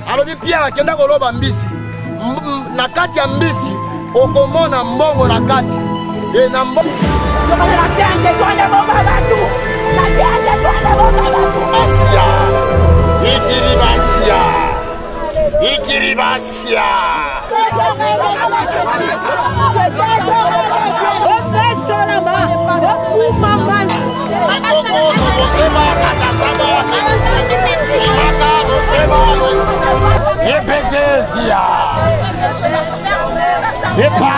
alobi Pierre akenda koloba mbisi na kati ya mbisi okomona mbongo na kati e na mbongo Asia Ikiribasia Ikiribasia Ebedesia Epa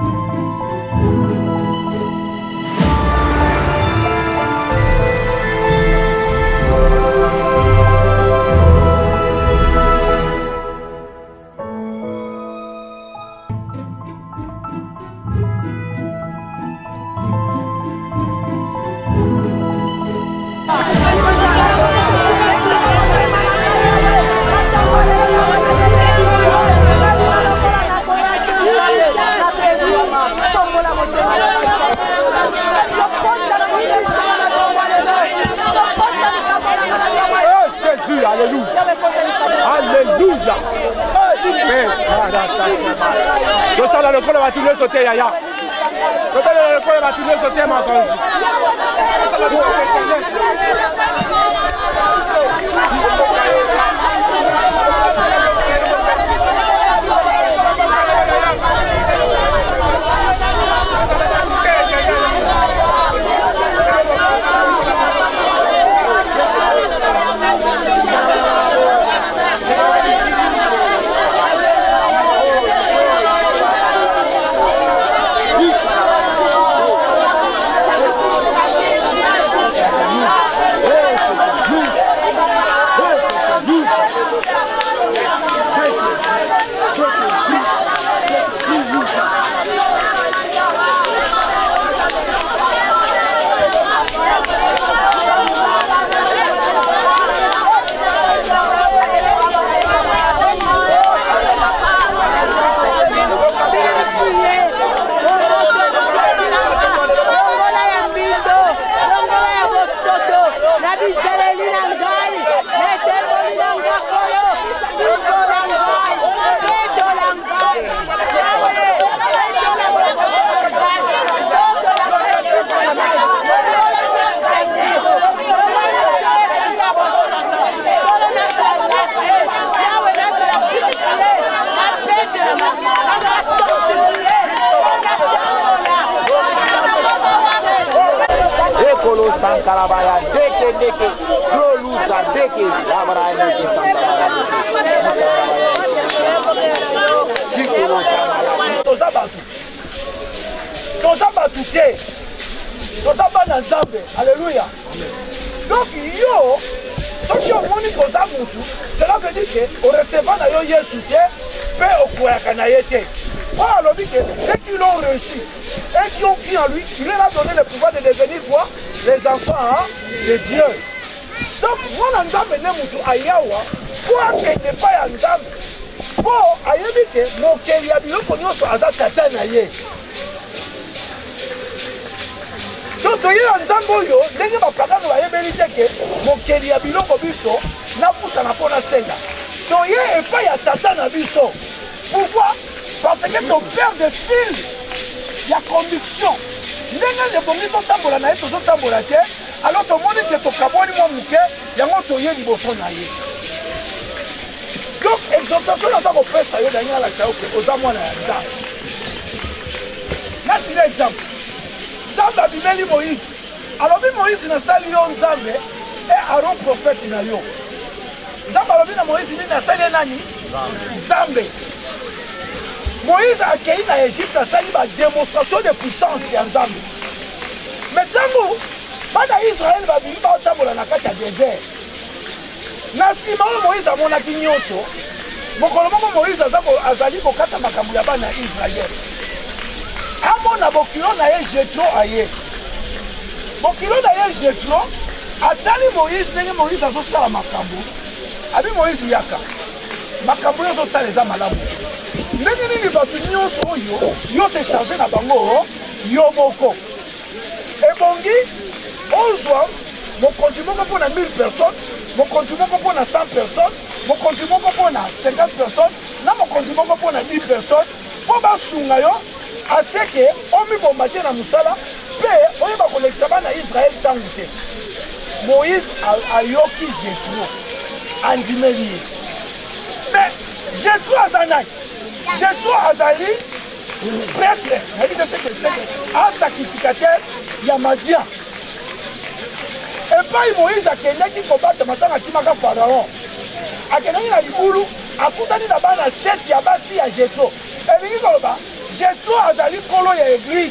Alléluia. Je sens dans le col va tout le sauter, Yaya. Je sens dans le col va tout le sauter, ma cause. Sankarabaya deke Prolusa deke Labaraya Sankarabaya Alléluia. Donc yo soki omoni koza mutu cela veut dire que au recevant na yo Yesu te pe okoyaka na ye te. Alors que ceux qui l'ont reçu et qui ont cru en lui, il leur a donné le pouvoir de devenir quoi? Les enfants de Dieu. Donc, moi, je vais vous ayawa pour que ne pas y en pour ayébiter mon keri a bilo konyo so azakata na ye. Donc, il y a un zamboyo, les gens qui ont ayébélité que mon keri a bilo kobiso n'a pas na pona senga. Donc, il y a un pas y a tata na biso. Pourquoi? Parce que ton père de fil, il y a conviction. Les gens qui ont tambola na ye, tous tambola te. Alors tout le monde est au Caboni, mon mouquet, il y a un autre qui est au son. Donc, exhortation dans ta presse, il y a un autre aux amours. Là, c'est l'exemple. Zamba bimeli Moïse. Alors, Moïse n'a pas lié en Zambé et Aaron prophète n'a lié. Zamba bimeli Moïse n'a pas lié nani Zambé. Moïse a accueilli dans l'Égypte a sali une démonstration de puissance en Zambé. Mais Zambou, Bana Israël va vivre au tambola na kati ya désert. Na sima Moïse amonaki nyonso. Mokolo moko Moïse azali kokata makambo ya bana Israël. Amona bokilo na ye Jétro aye. Bokilo na ye Jétro atali Moïse ndenge Moïse azosala makambo. Abi Moïse yaka. Makambo yo azosala eza malamu. Ndenge nini bato nyonso oyo yo te chargé na bango yo moko. Ebongi on soit mon continent pour 1000 personnes, mon continent pour 100 personnes, mokonzi moko mpona 50 personnes na mokonzi moko mpona 10 personnes mpo basunga yo aseke omiboma te na mosala mpe oyeba kolekisa bana Israel ntango te. Moïse ayoki Jétro andimeli ye mais Jétro aza nani? Jétro azali prêtre un sacrificateur ya Madian. Epai Moïse akendaki kobata matanga akimaka Pharaon. Akendaki na libulu akutani na bana 7 ya basi ya Jétro. Elingi koloba Jétro azali kolo ya église.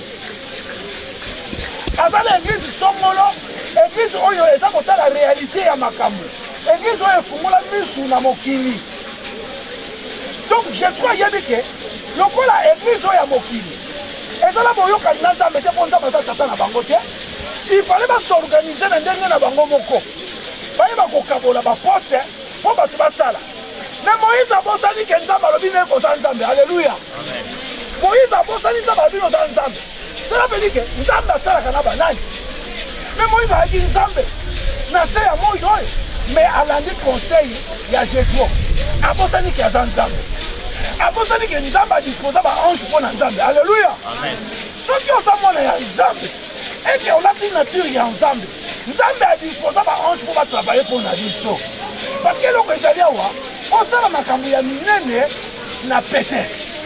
Azali église songolo, église oyo eza kotala réalité ya makambo. Église oyo efungola misu na mokili. Donc Jétro ayebi ke lokola église oyo ya mokili ezala boyokani na Nzambe te mpo Nzambe aza tata na bango te. Il fallait s'organiser na ndenge na bango moko bayeba kokabola baposte mpo bato basala. Mais Moïse abosani ke Nzambe alobi ne koza Nzambe. Alléluia. Moïse abosani Nzambe alobi noza Nzambe. Cela veut dire que Nzambe asalaka na banani. Mais Moïse ayaki Nzambe na se ya moi oyo mais alandi conseil ya Jétro abosani ke aza Nzambe. Abosani ke Nzambe adisposa baange mpo na Nzambe. Alléluia. Soki oza mwana ya Nzambe eke olati nature ya Nzambe, Nzambe adisposa baange mpo batravaille mpo na biso. Parce que eloko ezali awa osala makambo ya minene na pete.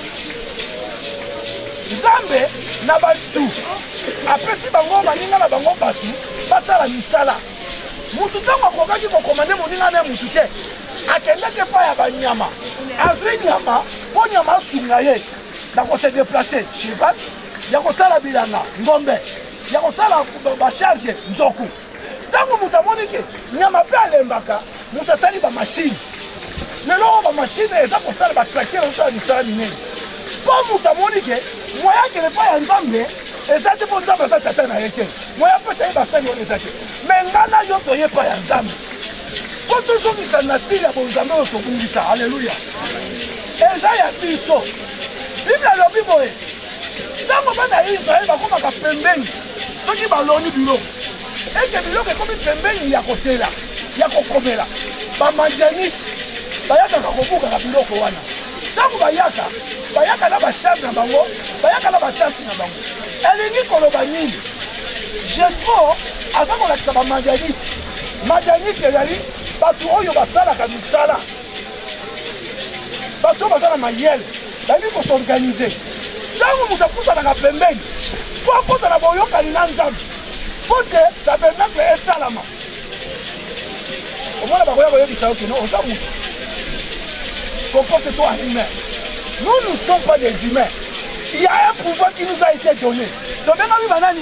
Nzambe na batu apesi bango baninga na bango batu basala misala. Mutu ntango akokaki kokomande moninga na mutu te akendaki epai ya banyama azwi nyama mpo nyama asunga ye na kose deplace cheval ya kosala bilanga ngombe ya kosala bacharge nzoku. Ntango mutu amoni ke nyama mpe alembaka mutu asali bamashine. Lelo oyo bamashine eza kosala batracteur osala misala minene mpo mutu amoni ke moya akende epai ya Nzambe eza te mpo Nzambe aza tata na ye te. Moya apesa ye basali wana eza te me nga na yo toye epai ya Nzambe mpo tozongisa natire ya bonzambe oyo tobungisa. Alleluya. Eza ya biso. Bible alobi boye ntango bana ya Israel bakomaka pembeni soki baloni biloko eke biloko ekomi pembeni ya kotela ya kokomela bamadianite bayakaka kobukaka biloko wana. Ntango bayaka na bachambre na bango bayaka na batante na bango. Elingi koloba nini? Jétro aza kolakisa bamadianite. Madianite ezali bato oyo basalaka misala, bato oyo basala mayele bayebi kosorganize. Ntango moto apusanaka pembeni mpo akotana boyokani na Nzambe mpo te tabernacle esalama. Omona bakoya koyebisa yo keno oza moto. Comporte-toi en humain. Nous ne sommes pas des humains. Il y a un pouvoir qui nous a été donné. Donc maintenant,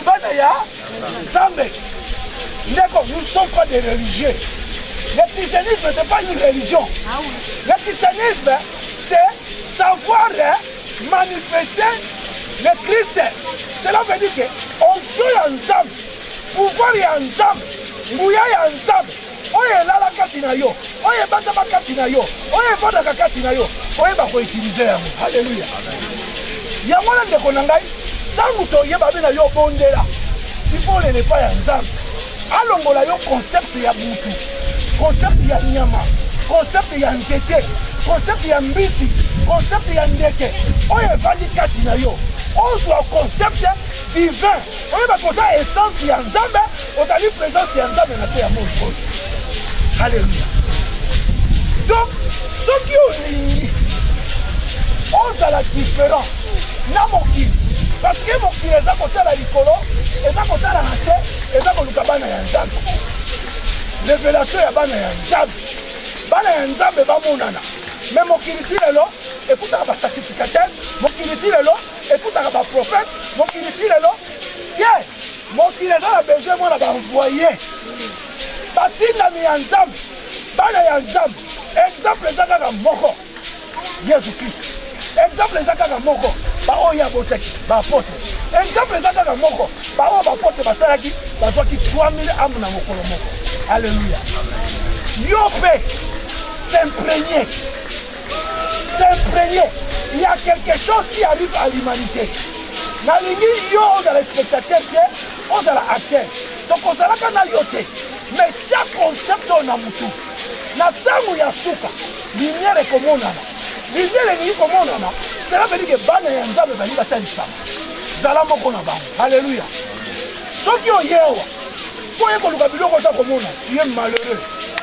nous ne sommes pas des religieux. Le christianisme, ce n'est pas une religion. Le christianisme, c'est savoir manifester le Christ. Cela veut dire qu'on joue ensemble, pouvoir est ensemble, mouya est ensemble. Oye lala kati na yo, oye bata ba kati na yo, oye voda ka kati na yo, oye ba ko utiliser yango. Alléluia. Yango na ndeko na ngai, tangu to yeba be na yo bondela. Il faut le pas ya Nzambe. Alongola yo concept ya butu, concept ya nyama, concept ya nzete, concept ya mbisi, concept ya ndeke. Oye vandi kati na yo. Ozwa concept divin. Oye ba kota essence ya Nzambe, otali présence ya Nzambe na se ya moto. Alléluia. Donc, ce qui est on a la différence. Na mokili. Parce que mokili est à côté de la likolo, est à côté de la race, est à côté de la Nzambe. Révélation ya bana ya Nzambe. Bana ya Nzambe ba monana. Mais mokili ti lelo, écoute ba sacrificateur, mokili ti lelo, écoute ba prophète, mokili ti lelo. Yeah. Mokili a besoin moi ba envoyer. Batina mi ya Nzambe, bana ya Nzambe. Exemple ezaka moko. Jésus Christ. Exemple ezaka moko. Ba oya boteki, ba apotre. Exemple ezaka moko. Ba o ba apotre basalaki, bazwaki 3000 âmes na mokolo moko. Alléluia. Yopé s'imprégner. S'imprégner. Il y a quelque chose qui arrive à l'humanité. Na lingi yo on a le spectateur, on a la acteur. Donc on a la yote. Mais tiens concept on a mutu. na tango ya suka lumière ekomonana lumière elingi komonana cela veut dire que bana ya nzambe balingi batalisama zala moko na bango alleluya soki oyewa po ye koluka biloko oza komona tu es malheureux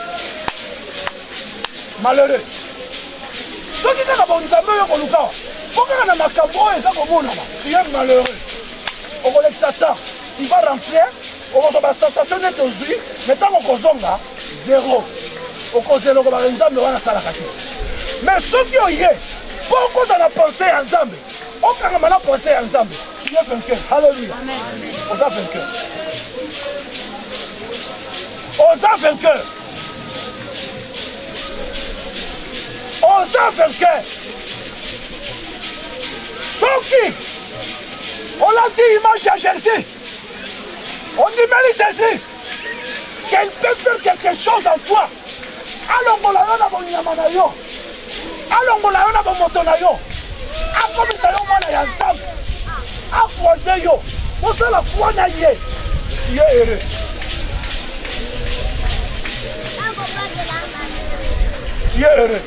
malheureux soki kaka bonzambe oyo koluka po kaka na makambo oyo eza komonana tu es malheureux okolekisa temps tu vas remplir okozwa basensation neti ozwi mais ntango okozonga zéro okozeloko bakanzambe wana asalaka te mais soki oye mpo okoza na pensé ya nzambe okangama na pensé ya nzambe tu es vainqueur halleluya oza vainqueur oza vainqueur oza vainqueur soki olati image ya Jésus on dimeli Jésus qu'elle peut faire quelque chose en toi alongola yo na bonyama na yo alongola yo na bomoto na yo akomisa yo mwana ya nzambe apoise yo osala foi na ye tu es heureux tu es heureux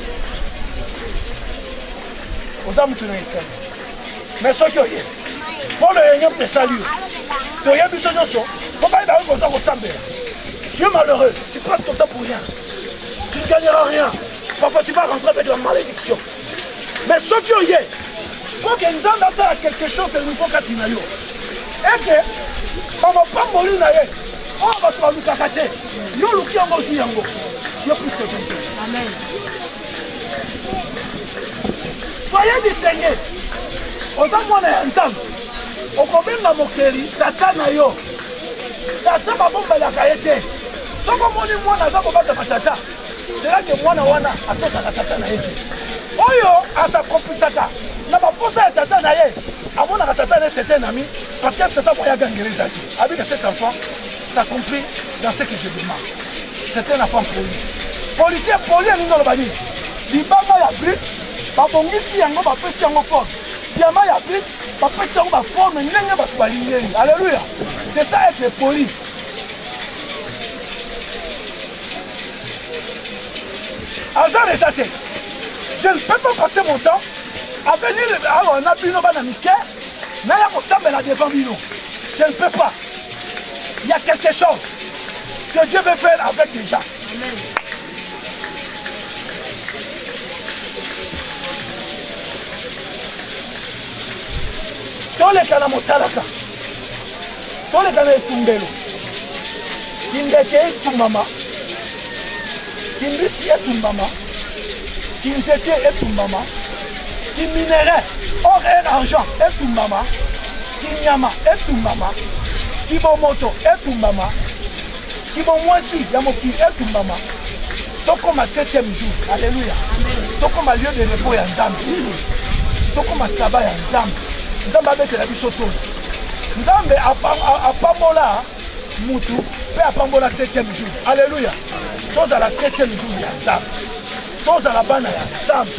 oza mutu na esala mais soki oye mpona yenye mpesali yo toyebi biso nyonso po bayeba yo koza kosambela tu es malheureux tu passes ton temps pour rien tu ne gagneras rien parfois tu vas rentrer avec la malédiction mais soki oye po ke nzambe asala quelque chose de nouveau kati na yo eke bamopamboli na ye oyo bato balukaka te yo oluki yango ozwi yango tu es plus que vainqueur amen soyez distingué oza mwana ya nzambe okobenga mokeli tata na yo tata babombelaka ye te soki omoni mwana aza kobataka tata selake mwana wana atosaka tata na ye te oyo asakoplisaka na baposa ya tata na ye amonaka tata na ye c'est un ami parce que tata moyaga ngereza te abi que cet enfant s'accomplit dans ce que je demande c'est un enfant poli polité poli alingi oloba nini libanga ya brique babongisi yango bapesi yango forme diama ya brique bapesi yango baforme ndenge bato balingeli alleluya c'est ça être poli hasard eza te je ne peux pas passer mon temps à venir awa na bino bana mike naya kosambela devant bino je ne peux pas il y a quelque chose que Dieu veut faire avec les gens amen. Toleka na motalaka toleka na etumbelo kindeke etumbama kimbisi etumbama kinzete etumbama kiminere or et argent etumbama kinyama etumbama kibomoto etumbama kibomwasi ya mokili etumbama tokoma 7e jour alléluia tokoma lieu de repos ya nzambe tokoma saba ya nzambe nzambe abetela biso tolo nzambe apambola mutu mpe apambola 7e jour alleluya tozala 7e jour ya nzambe tozala bana ya nzambe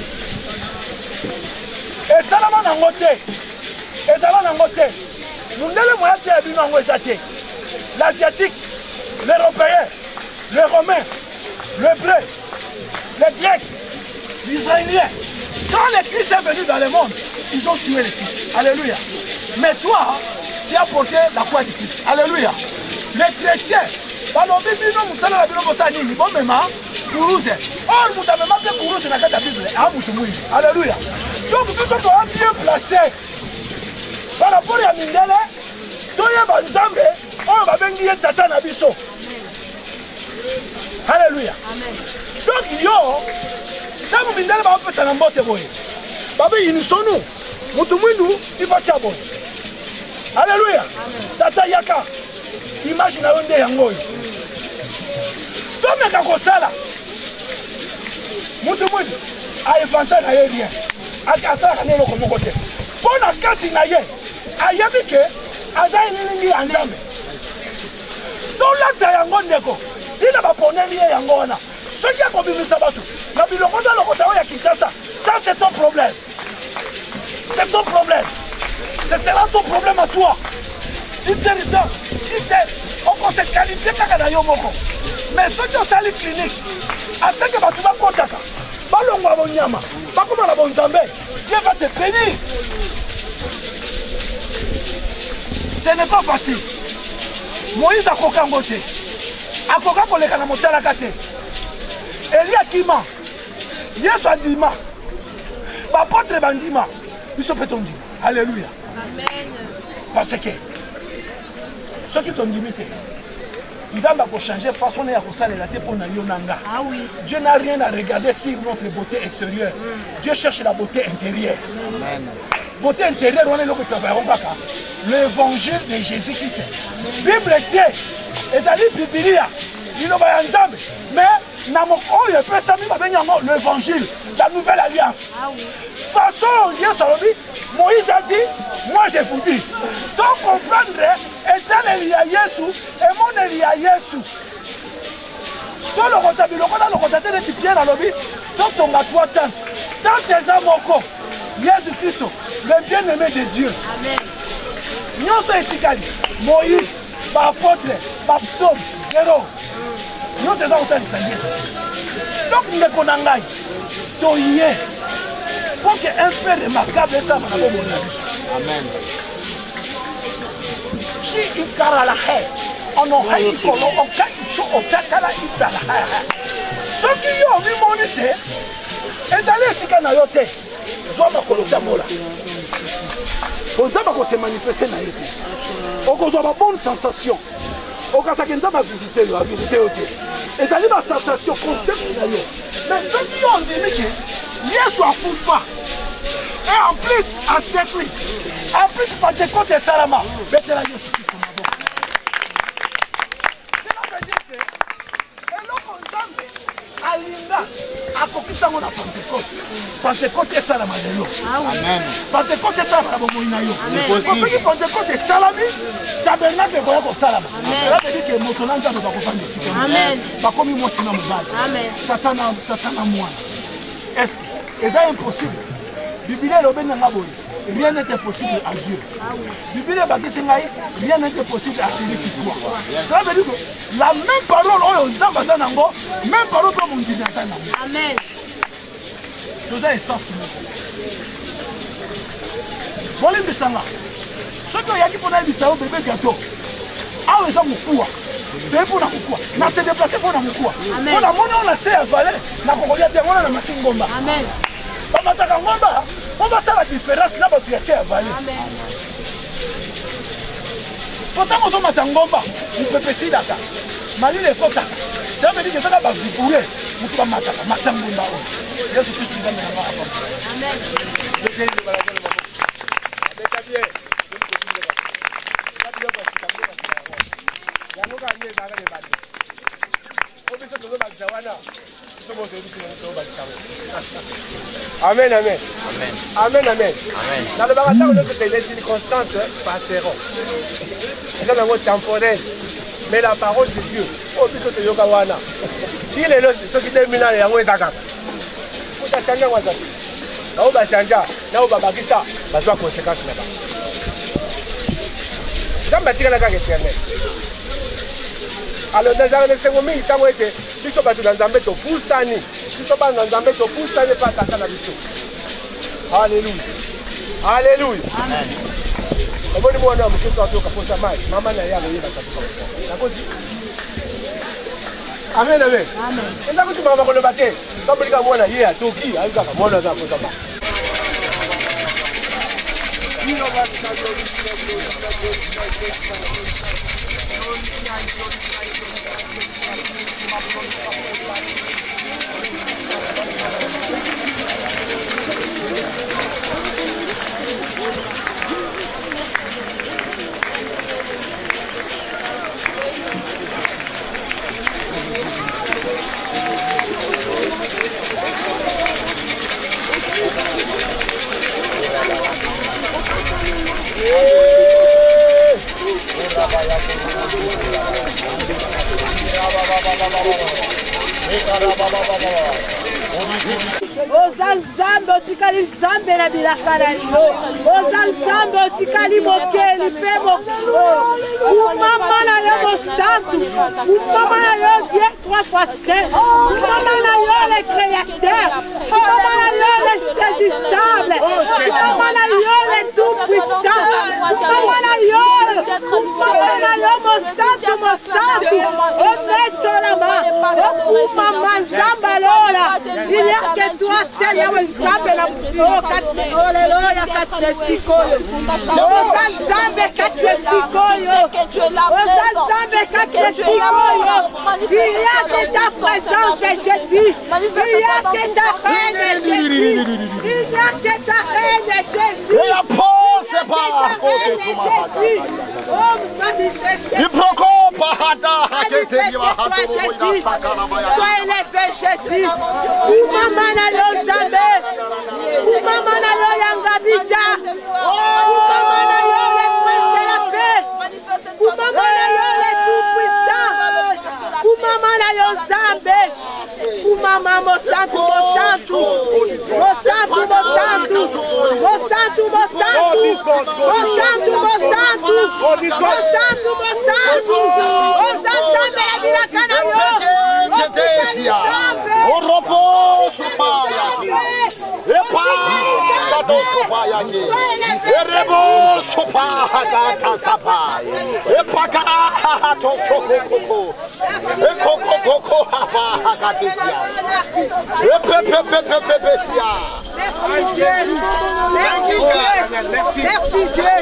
esalama nango te ezala nango te mundele moya te ya bino yango eza te l'asiatique l'européen le romain l'hébreu le grec l'israélien quand le Christ est venu dans le monde ils ont tué le Christ alléluia mais toi tu as porté la croix du Christ alléluia les chrétiens balobi bino mosala na bino bosala nini bomema kuruze or moto amema mpe kuruze na kati ya bible a moto mwini alléluia donc biso toa bien placé par rapport ya mindele toyeba nzambe oyo babengi ye tata na biso alléluia donc yo ntango mindele baopesa na mbote boye babe unisonu moto mwindu ifatia boye alléluia tata yaka image na yo nde yango oyo tomeka kosala moto mwindu aevanta na ye rien asalaka na eloko moko te mpo na kati na ye ayebi ke aza elilingi ya nzambe tolata yango ndeko tina baponeli ye yango wana soki akobimisa bato na biloko nza lokota oyo ya kinshasa ça c'est ton problème c'est ton problème ce sera ton problème à toi tu on se qualifie kaka na yo moko. Mais ceux qui ont sali clinique, à ce que tu vas contacter, balongwa bonyama, pas comme la bonne Zambé, Dieu va te bénir. Ce n'est pas facile. Moïse a coquin beauté. A coquin pour les canamotés à la cate. Elia Kima. Yesu Adima. Apôtre Bandima. Ils sont pétondis. Alléluia. Amen. Parce que ceux qui t'ont limité, ils ont changé de façon de pour Nayonanga. Ah oui. Dieu n'a rien à regarder sur notre beauté extérieure. Dieu cherche la beauté intérieure. Amen. Beauté intérieure, on est là que travaillons pas. L'évangile de Jésus-Christ. Bible était, c'est-à-dire Biblia, il n'y a pas ensemble. Mais l'évangile, la nouvelle alliance. Ah oui. Façon, Moïse a dit, moi je vous dis. Donc comprendre, étant lié à Jésus, et mon lié à Jésus. Dans le rotateur de Pierre à l'objet, dans ton toi dans tes amants, Jésus Christ, le bien-aimé de Dieu. Amen. Nous sommes efficaces. Moïse, apôtre, psaume, zéro. Nous sommes autant de sagesse. Donc nous ne connaissons pas. Pour qu'un fait remarquable ça va avoir mon avis. Amen. Si il carre la haie, on a haï on a chaud au cacala il la haie. Ceux qui ont vu mon été, et d'aller si qu'on a yoté, soit ma colotamola. On ne va pas se manifester dans l'été. On a une bonne sensation. On a visité, et ça dit ma sensation concept. Mais ceux qui ont dit que Yesu a poufa. Et en plus, à cette nuit, en plus, par des côtés Salama, c'est la Yesu qui sont là-bas. Cela veut dire que, et l'autre ensemble, Alinda, a copié ça, on a Pentecôte. Pentecôte est Salama de l'eau. Amen. Pentecôte est Salama de l'eau. C'est possible. Parce que Pentecôte est Salami, tabernacle est Boyako Salama. Cela veut dire que Motonanza ne va pas faire des cycles. Amen. Pas comme moi, sinon, Amen. Tatana moi. Est-ce que c'est impossible? Rien n'est impossible à Dieu. Rien n'est impossible à celui qui croit. Ça veut dire que la même parole, même parole comme on dit. Amen. Tout ça est sens. Bon, les Bissanga. Ceux qui ont dit qu'on a dit ça au bébé gâteau. Ah, ils ont mon pouvoir. Pour na kukua na se déplacer pour na kukua on a mona on a se avaler na kokolia te mona na matingomba Amen. Ba mataka ngomba on va faire la différence na ba pièce avaler Amen. Pourtant on matangomba on peut pécer data mali les kota ça veut dire que ça va vibourer mutu ba mataka matangomba Yesu Christ nous donne la main Amen. Amen, amen. Amen, amen. Dans le bagatage, les circonstances passeront. C'est un mot temporel. Mais la parole de Dieu, au plus de Yogawana. Si les autres, ceux qui terminent les Yahweh Zaka, vous avez changé Wazaki. Là où vous avez changé, là où vous avez bakisa, vous avez conséquences là-bas. J'aime la éternelle. Alors, dans les secondes, il y a des gens qui sont dans un béton pour s'ani. Ils sont dans un béton pour s'ani, pas à la biso. Alléluia. Alléluia. Amen. Et bon, moi, je suis sorti au capot de maman. Maman n'a rien à dire. Amen, amen. Amen. Et là, tu vas le bâtir. Comme il y a moi, il y a Toki, il y a moi, il y a Ozal Zambo tikali Zambe na bilakala yo. Ozal Zambo tikali mokeli pe mokelo. Umama na yo santo. Maman na yo Dieu 3 fois saint. Maman na yo le créateur. Maman na yo le saisissable. Maman na yo le tout puissant. Maman na yo mon santo, mon santo. Ometo la main. Maman zamba lola. Il y a que toi Seigneur zamba la Alléluia, Katresikoyo. Ozanzambe Katresikoyo. Ozanzambe Katresikoyo. Il y a que ta présence, Jésus. Il y a que ta reine, Jésus. Il y a que ta reine, Jésus. Et la pause, c'est pas la reine, Jésus. Oh, manifestez. Sois élevé, Jésus. Maman na yo Nzambe. Maman na yo Yangabita. Maman na yo le prince de la paix. Maman na yo le tout puissant. Maman na yo Nzambe. Maman mo santo, mo santo. Mo santo, mo santo. Mo santo, mo santo. Mo santo, mo santo. Mo santo, mo santo. O Nzambe bila kana yo. O repose pas. Et pas dans ce voyage. Et repose pas dans sa paille. Et pas qu'à ton coco. Et coco hava hakatia. Et pepe. Merci Dieu. Merci Dieu.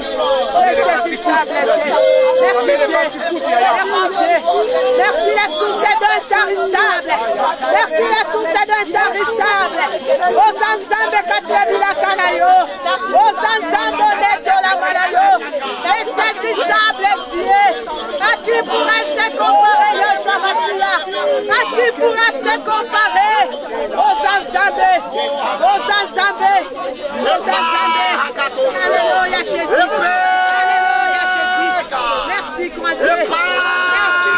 Merci la source d'intarissable. Merci la source d'intarissable. Aux ensembles Katrebila Kanayo. Aux ensembles de la Malayo. Insaisissable Dieu. À qui pourrais-je te comparer, Yoshua Mashiach? À qui pourrais-je te comparer? Aux ensembles. Aux ensembles. Alléluia Jésus. Alléluia Jésus. Merci grand Dieu. Merci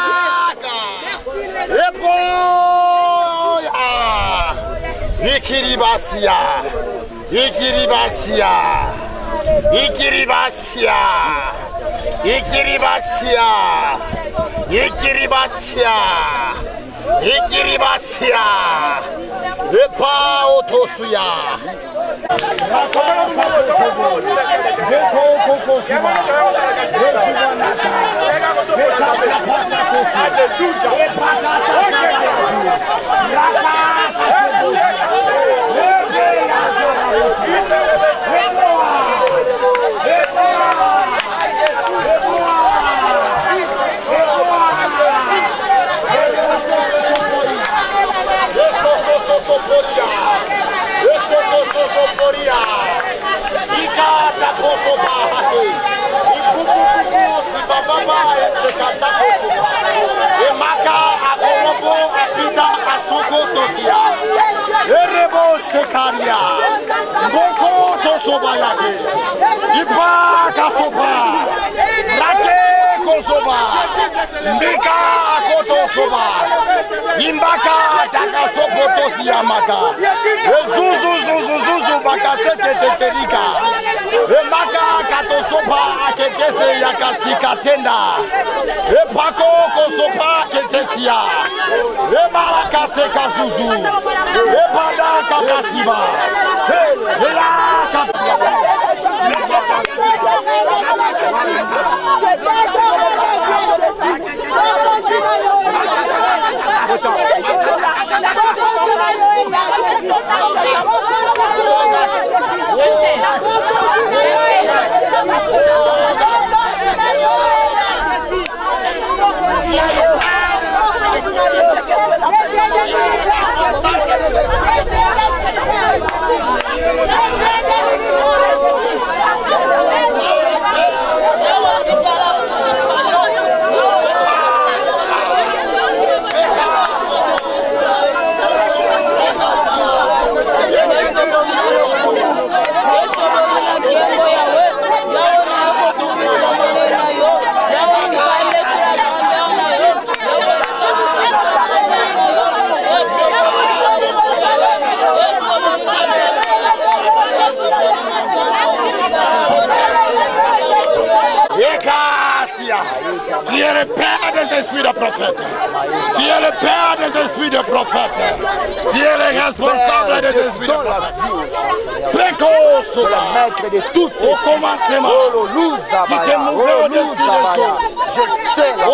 grand Dieu. Ikiribasia. Et pas autosuya. Imbaka takasopotosi yamaka. Zuzu bakaseke tetelika. Emaka katosopa akekese yakasika tenda. Epako kosopa ketesia. Ebarakase kazuzu. Ebada kakasiba. Ela kakasiba. Tu es le père des esprits de prophètes. Tu es le père des esprits de prophètes. Tu es le responsable des esprits de prophètes. C'est le maître de tout. Au commencement, qui t'est mouvé au-dessus des choses. Je sais la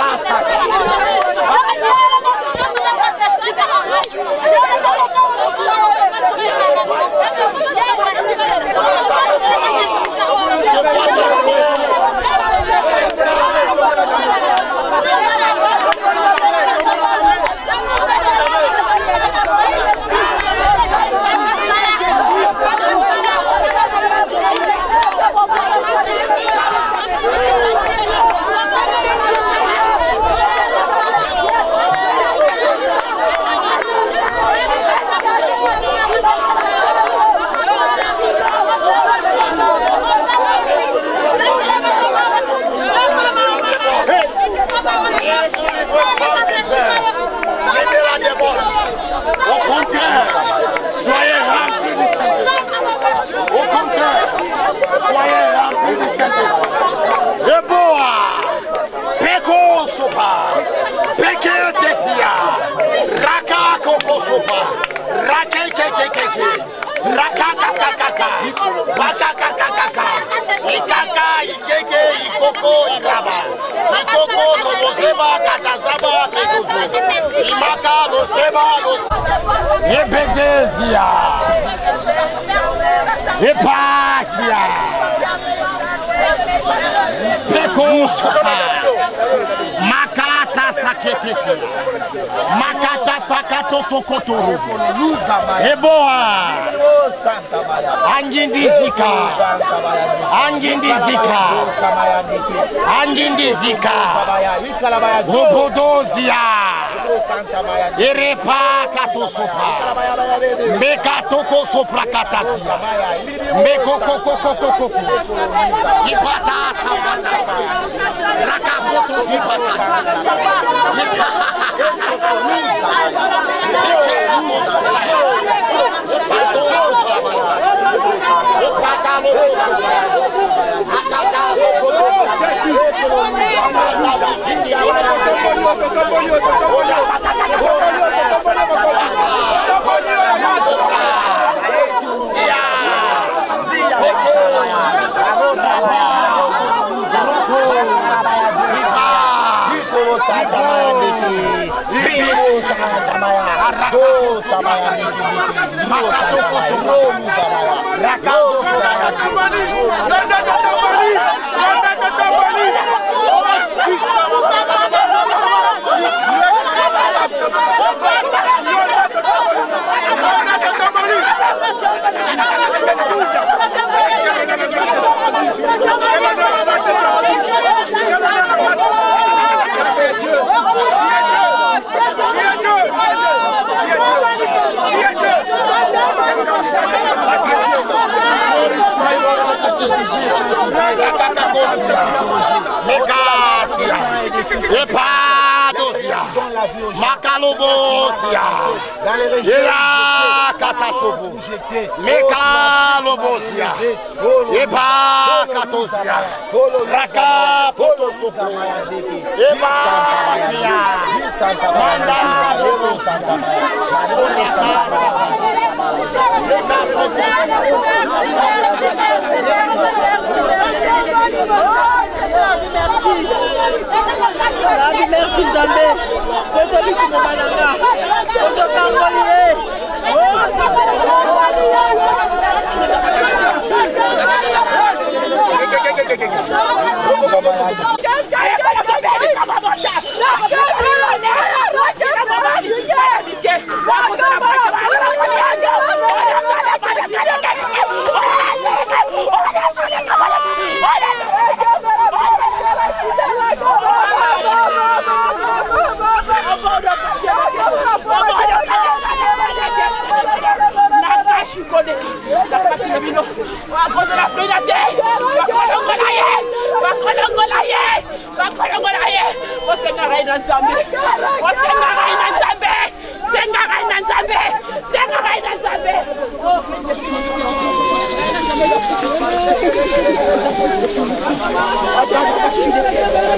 Makata sakato sokotoro. Eboa. Angindizika. Angindizika. Angindizika. Obodozia. Erepa kato sopa. Mekatoko sopra katasia. Mekokokokokoko. Ipata sapata. Rakapoto sipata. Makalobosia, Ela Katasobo, Mekalobosia, Eba Katosia, Raka Potosopo, Eba Sia, Manda merci Zambé. Aujourd'hui c'est mon malanga. Oh,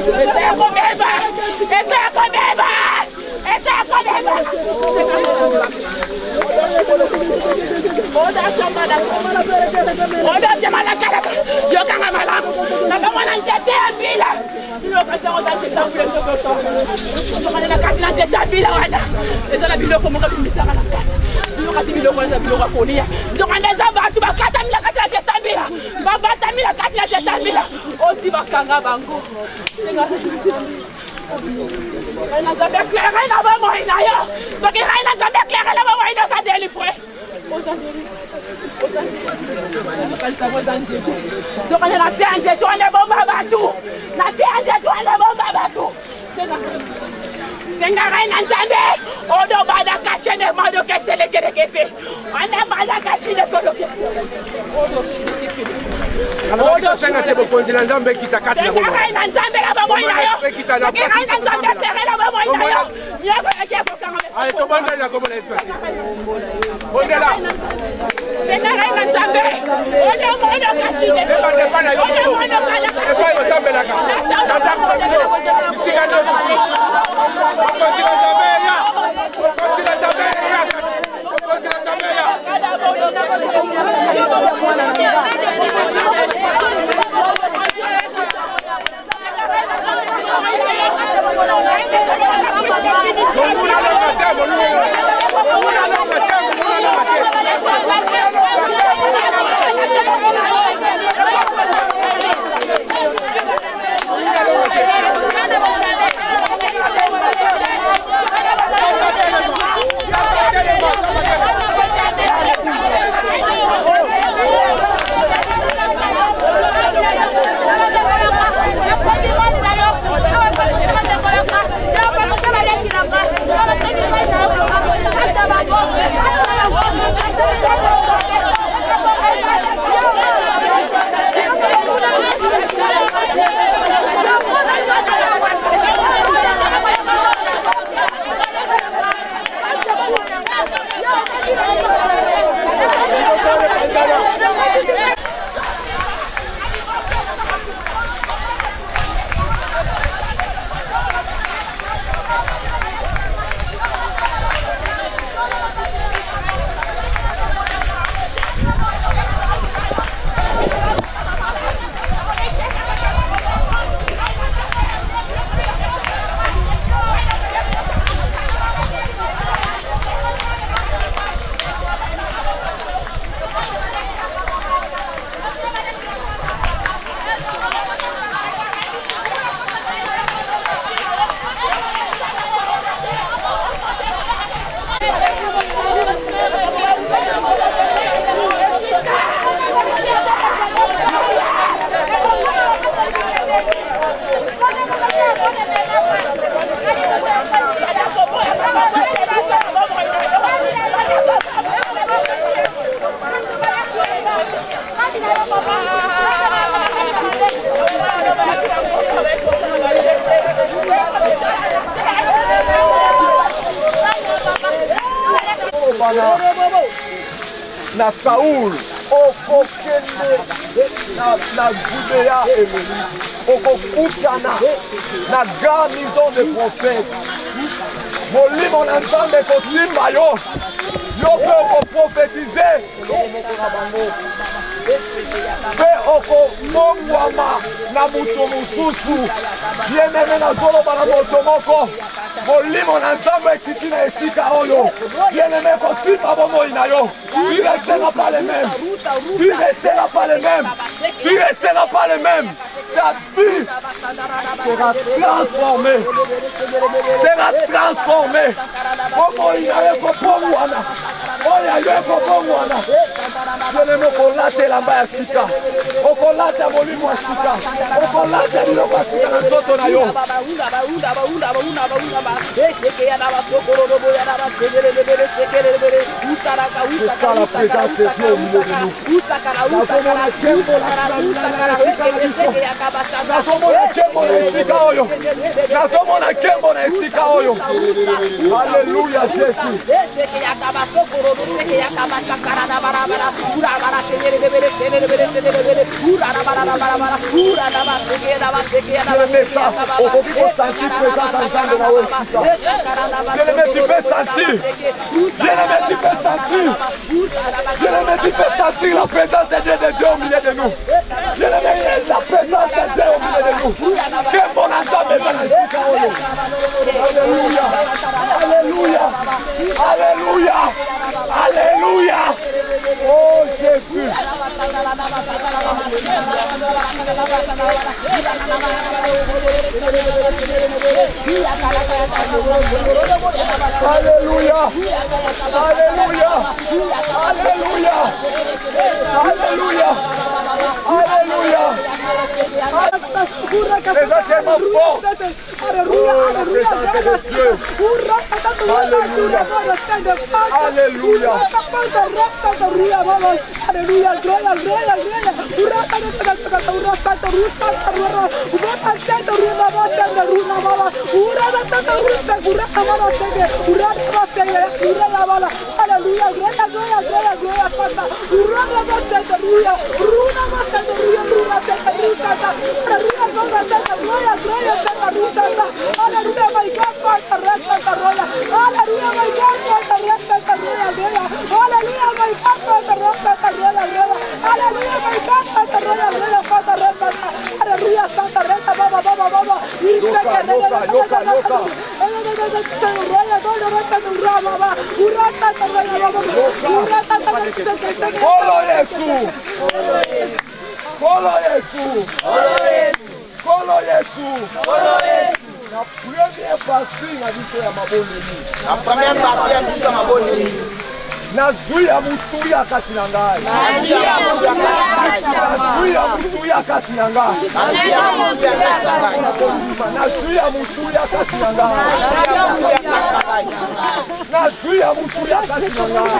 na Saul okokende na Judea okokutana na garnison de prophètes molimo na Nzambe kosimba yo mpe okoprophétise mpe okobongwama na moto mosusu bien-aimé nazoloba na moto moko molimo na Nzambe ekiti na esika oyo bien-aimé kosimba bomoi na yo tu resteras pas le même tu resteras pas le même tu resteras pas le même ta vie sera transformée bomoi na yo ekobongwana oyo yo ekobongwana bien-aimé okolata elamba ya sika okolata molimo ya sika okolata biloko ya sika na nzoto na yo c'est la présence de Dieu au milieu de nous. Alléluia Jésus. sentir la présence de Dieu au milieu de nous. Je la présence de Dieu au milieu de nous. Que mon ensemble est dans la vie. Alléluia. Alléluia. Alléluia. Alléluia. Oh Jésus. Alléluia. Alléluia. Alléluia. Alléluia. Alléluia. C'est tellement fort. Oh, la présence de Dieu. Alléluia. Alléluia. Alléluia. La première partie est mise à ma bonne nuit. Nazuya mutuya kati na ngai. Nazuya mutuya kati na ngai. Nazuya mutuya kati na ngai. Nazuya mutuya kati na ngai.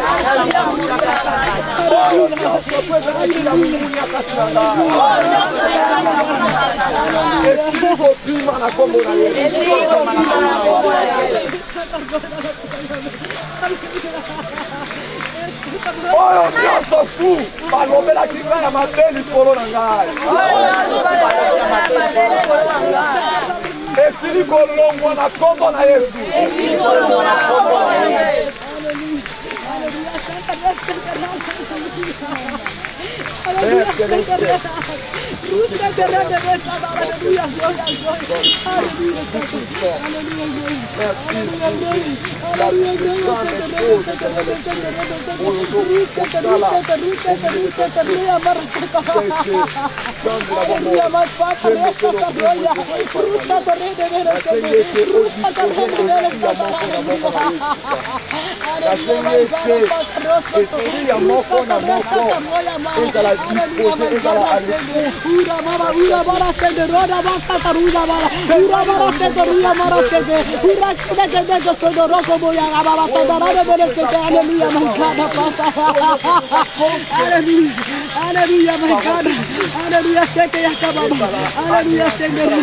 Oyo nyonso fu balobelaki ngai ya mabe likolo na ngai esili kolongwa na kombo na Yesu. Hallelujah, my God. Hallelujah, shake ya kababa. Hallelujah, shake ya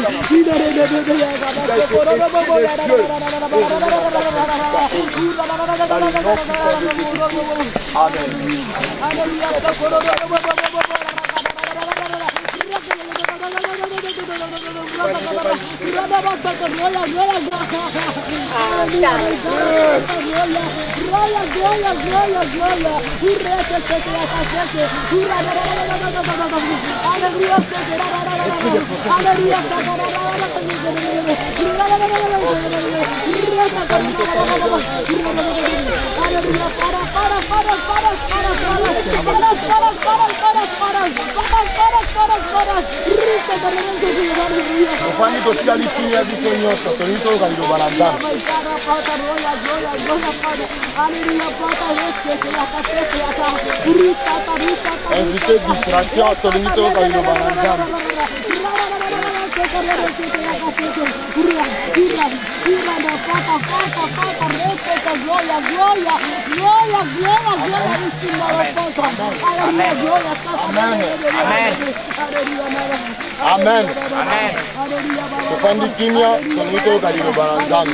Kwani tosialitumia vitu nyota tonito kalilo balazana. Invité distraction tonito kalilo balazana. Amen. Tufandi kimya tunito kalilo baranzani.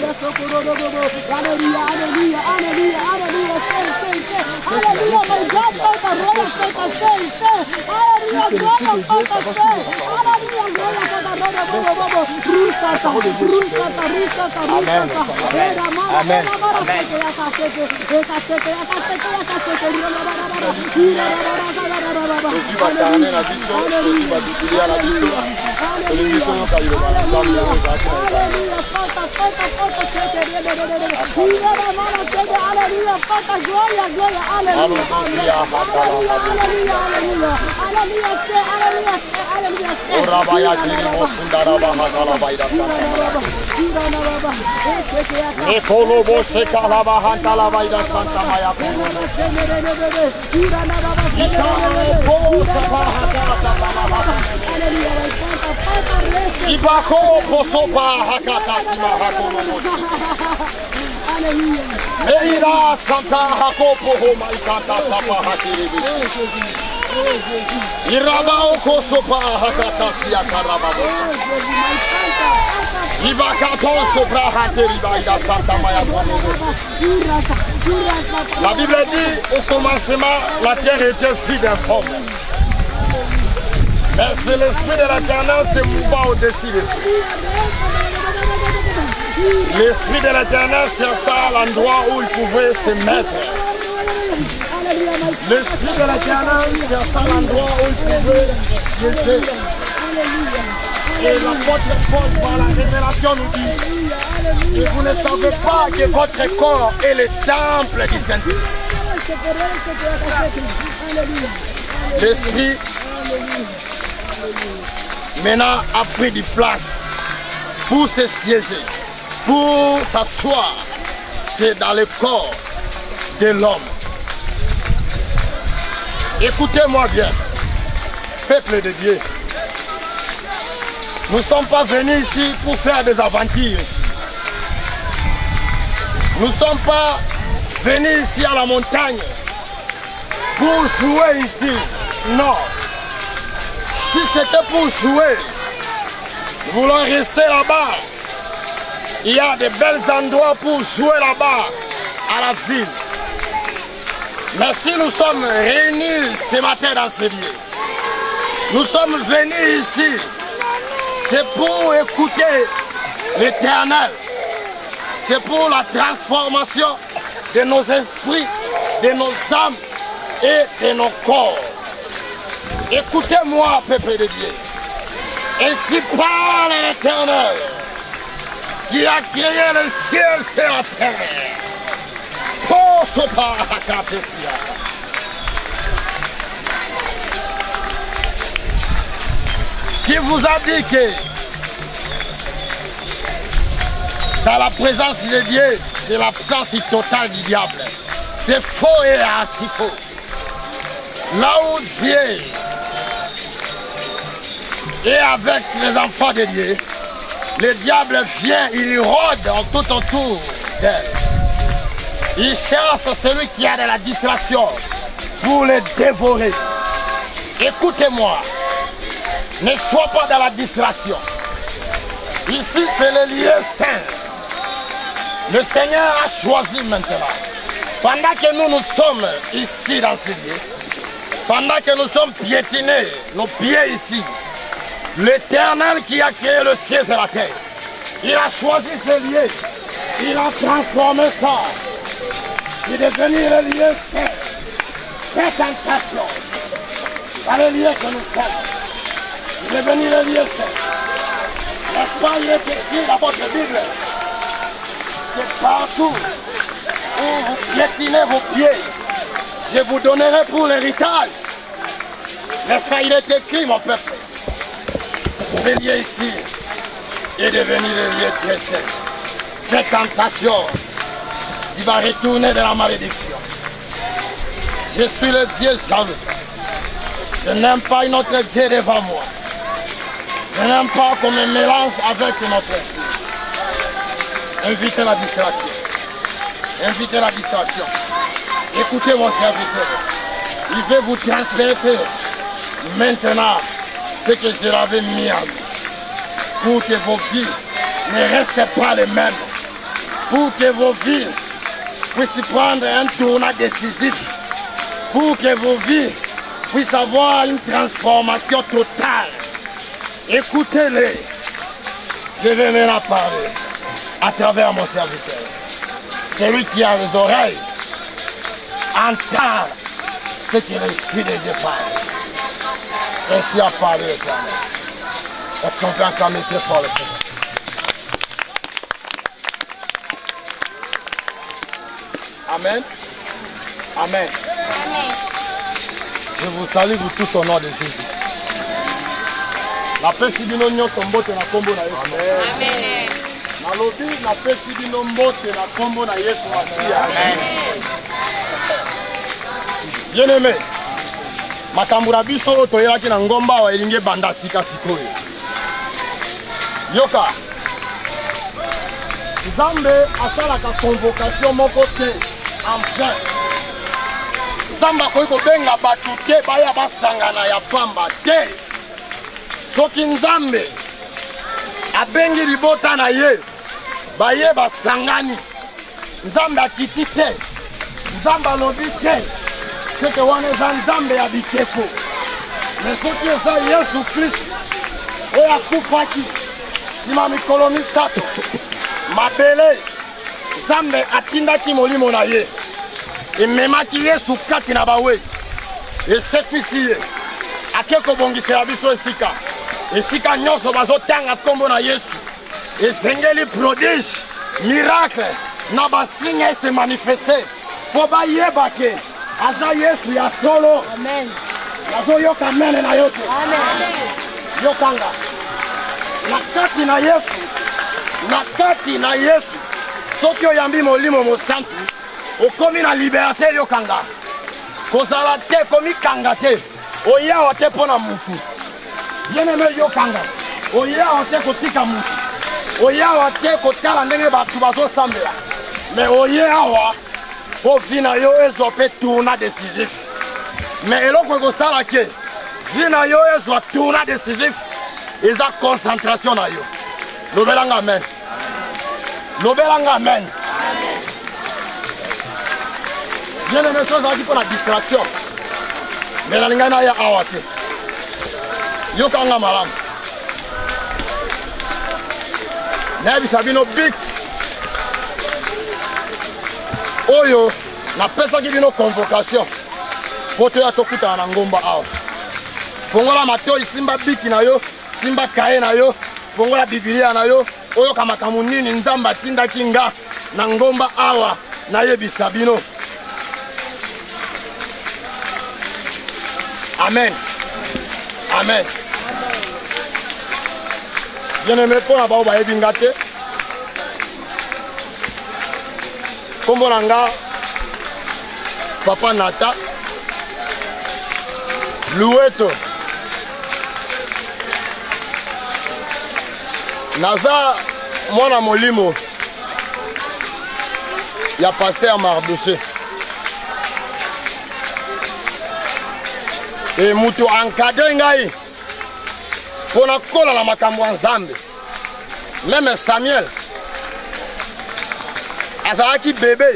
Amen. Ibako posopa hakata sima hakono. Meira santa hakopo homa ikata sapa hakiribi. Irabao kosopa hakata siya karababo. Ibakato sopra hakiriba ida santa maya kono. La Bible dit au commencement la terre était vide d'informe. Mais c'est l'esprit de l'Éternel se mouvant au-dessus des cieux. L'esprit de l'Éternel chercha l'endroit où il pouvait se mettre. L'esprit de l'Éternel chercha l'endroit où il pouvait se jeter. Et l'apôtre Paul par la révélation nous dit que vous ne savez pas que votre corps est le temple du Saint-Esprit. L'esprit maintenant a pris du place pour se siéger, pour s'asseoir. C'est dans le corps de l'homme. Écoutez-moi bien, peuple de Dieu. Nous ne sommes pas venus ici pour faire des aventures. Nous ne sommes pas venus ici à la montagne pour jouer ici. Non. Si c'était pour jouer, nous voulons rester là-bas. Il y a de bels endroits pour jouer là-bas, à la ville. Mais si nous sommes réunis ce matin dans ce lieu, nous sommes venus ici, c'est pour écouter l'Éternel. C'est pour la transformation de nos esprits, de nos âmes et de nos corps. Écoutez-moi, peuple de Dieu. Ainsi parle l'Éternel qui a créé le ciel et la terre. Qui vous a dit que dans la présence de Dieu, c'est l'absence totale du diable. C'est faux et archi faux. Là où Dieu est avec les enfants de Dieu, le diable vient, il rôde en tout autour d'elle. Il cherche celui qui a de la distraction pour le dévorer. Écoutez-moi, ne sois pas dans la distraction. Ici, c'est le lieu saint. Le Seigneur a choisi maintenant. Pendant que nous sommes ici dans ce lieu, pendant que nous sommes piétinés, nos pieds ici, l'Éternel qui a créé le ciel et la terre, il a choisi ce lieu, il a transformé ça. Il est devenu le lieu saint, fréquentation. Dans le lieu que nous sommes, il est devenu le lieu saint. N'est-ce pas, il est écrit dans votre Bible que partout où vous piétinez vos pieds, je vous donnerai pour l'héritage. N'est-ce pas, il est écrit, mon peuple. Ce lieu ici est devenu le lieu très saint. Fréquentation. Il va retourner de la malédiction. Je suis le Dieu jaloux. Je n'aime pas une autre Dieu devant moi. Je n'aime pas qu'on me mélange avec notre esprit. Invitez la distraction. Invitez la distraction. Écoutez mon serviteur. Il veut vous transmettre maintenant ce que je l'avais mis en vous. Pour que vos vies ne restent pas les mêmes. Pour que vos vies puissent prendre un tournant décisif. Pour que vos vies puissent avoir une transformation totale. Écoutez-les. Je vais maintenant parler à travers mon serviteur. Celui qui a les oreilles entend ce que l'Esprit de Dieu parle. Ainsi a parlé l'éternel. Est-ce qu'on peut encore mettre fort le Seigneur? Amen. Amen. Je vous salue vous tous au nom de Jésus. La paix si bino nyonso mbote na kombo na Yesu. Amen. Nalobi na paix si bino mbote na kombo na Yesu Masiya. Amen. Bien-aimé, makambo na biso oyo toyelaki na ngomba awa elingi ebanda sika sikoyo. Yoka, Nzambe asalaka convocation moko te en vain. Nzambe akoki kobenga bato te baya basangana ya pamba te. Soki Nzambe abengi libota na ye baye basangani, Nzambe akiti te, Nzambe alobi te keke wana eza Nzambe ya bikeko. Mais soki eza Yesu Kristo oyo akufaki nsima mikolo misato mabele, Nzambe atindaki molimo na ye ememaki Yesu kati na bawei esekwisi ye ake kobongisela biso esika. Esika nyonso bazotanga kombo na Yesu esengeli prodige miracle na basigne ese manifeste po bayeba ke aza Yesu ya solo. Amen. Nazoyoka mene na yote. Amen. Yokanga na kati na Yesu, na kati na Yesu soki oyambi molimo mosantu okomi na liberté. Yokanga kozala te komikanga te, oyawa te mpo na mutu. Bien-aimé, yokanga oyawa te kotika mutu, oyawa te kotala ndenge bato bazosambela, mais oyawa po vi na yo ezwa mpe tourna décisif. Mais eloko ekosala ke vi na yo ezwa tourna décisif eza concentration na yo. Lobelanga amen. Lobelanga amen. Bien-aimé, so ezalaki mpo na distraction, mais nalingai naya awa te. Yokanga malamu. Nayebisa bino bit oyo napesaki bino convocation po toya tokutana na ngomba awa. Fongola matoi, simba biki na yo, simba kaye na yo, fongola Biblia na yo, oyoka makambo nini Nzambe atindaki nga na ngomba awa nayebisa bino. Amen. Amen. Bien-aimé, pour la barbe à Ebingate, comme on a Papa Nata, Loueto, Naza, Mwana Molimo, il y a pasteur Mardoché. Et mutu encadré ngai pona kola na makambo Nzambe. Même Samuel azalaki bébé,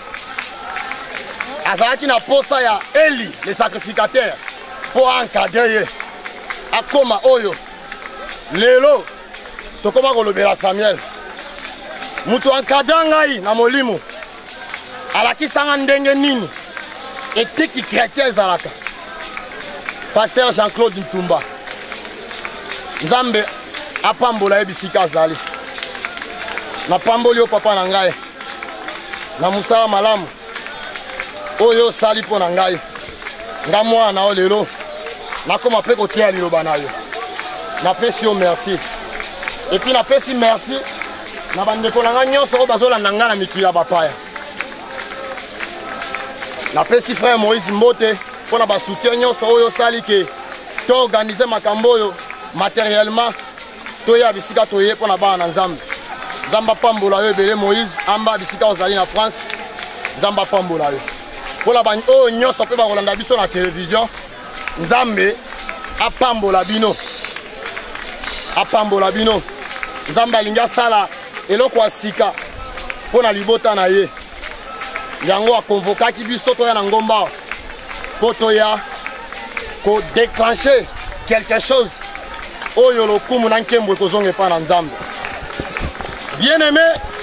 azalaki na posa ya Eli le sacrificateur pour encadrer ye akoma oyo lelo tokoma kolobela Samuel. Mutu encadré ngai na molimo alakisanga ndenge nini etiki chrétien ezalaka. Pasteur Jean-Claude Ntumba, Nzambe apambola ebisika azali. Na pamboli o papa na ngai. Na musala malamu. Oyo sali po na ngai. Nga mwana o lelo. Nakoma pe kotia liloba na yo. Na pesi yo merci. Et puis na pesi merci na bandeko na ngai nyonso o bazolanda nga na mikila bapaya. Na pesi frère Moïse Mbote pour na ba soutien nyonso oyo sali ke to organiser makambo oyo matériellement toya bisika toye pour na bana nzambe nzamba pambola yo ebele Moïse amba bisika ozali na France nzamba pambola yo pour la bani o nyonso pe ba kolanda biso na télévision nzambe apambola bino nzambe alingi asala eloko asika pour na libota na ye yango akonvokaki biso toya na ngomba po toya ko déclencher quelque chose oyo lokumu na nkembo ekozonga epa na nzambe. Bien aimé,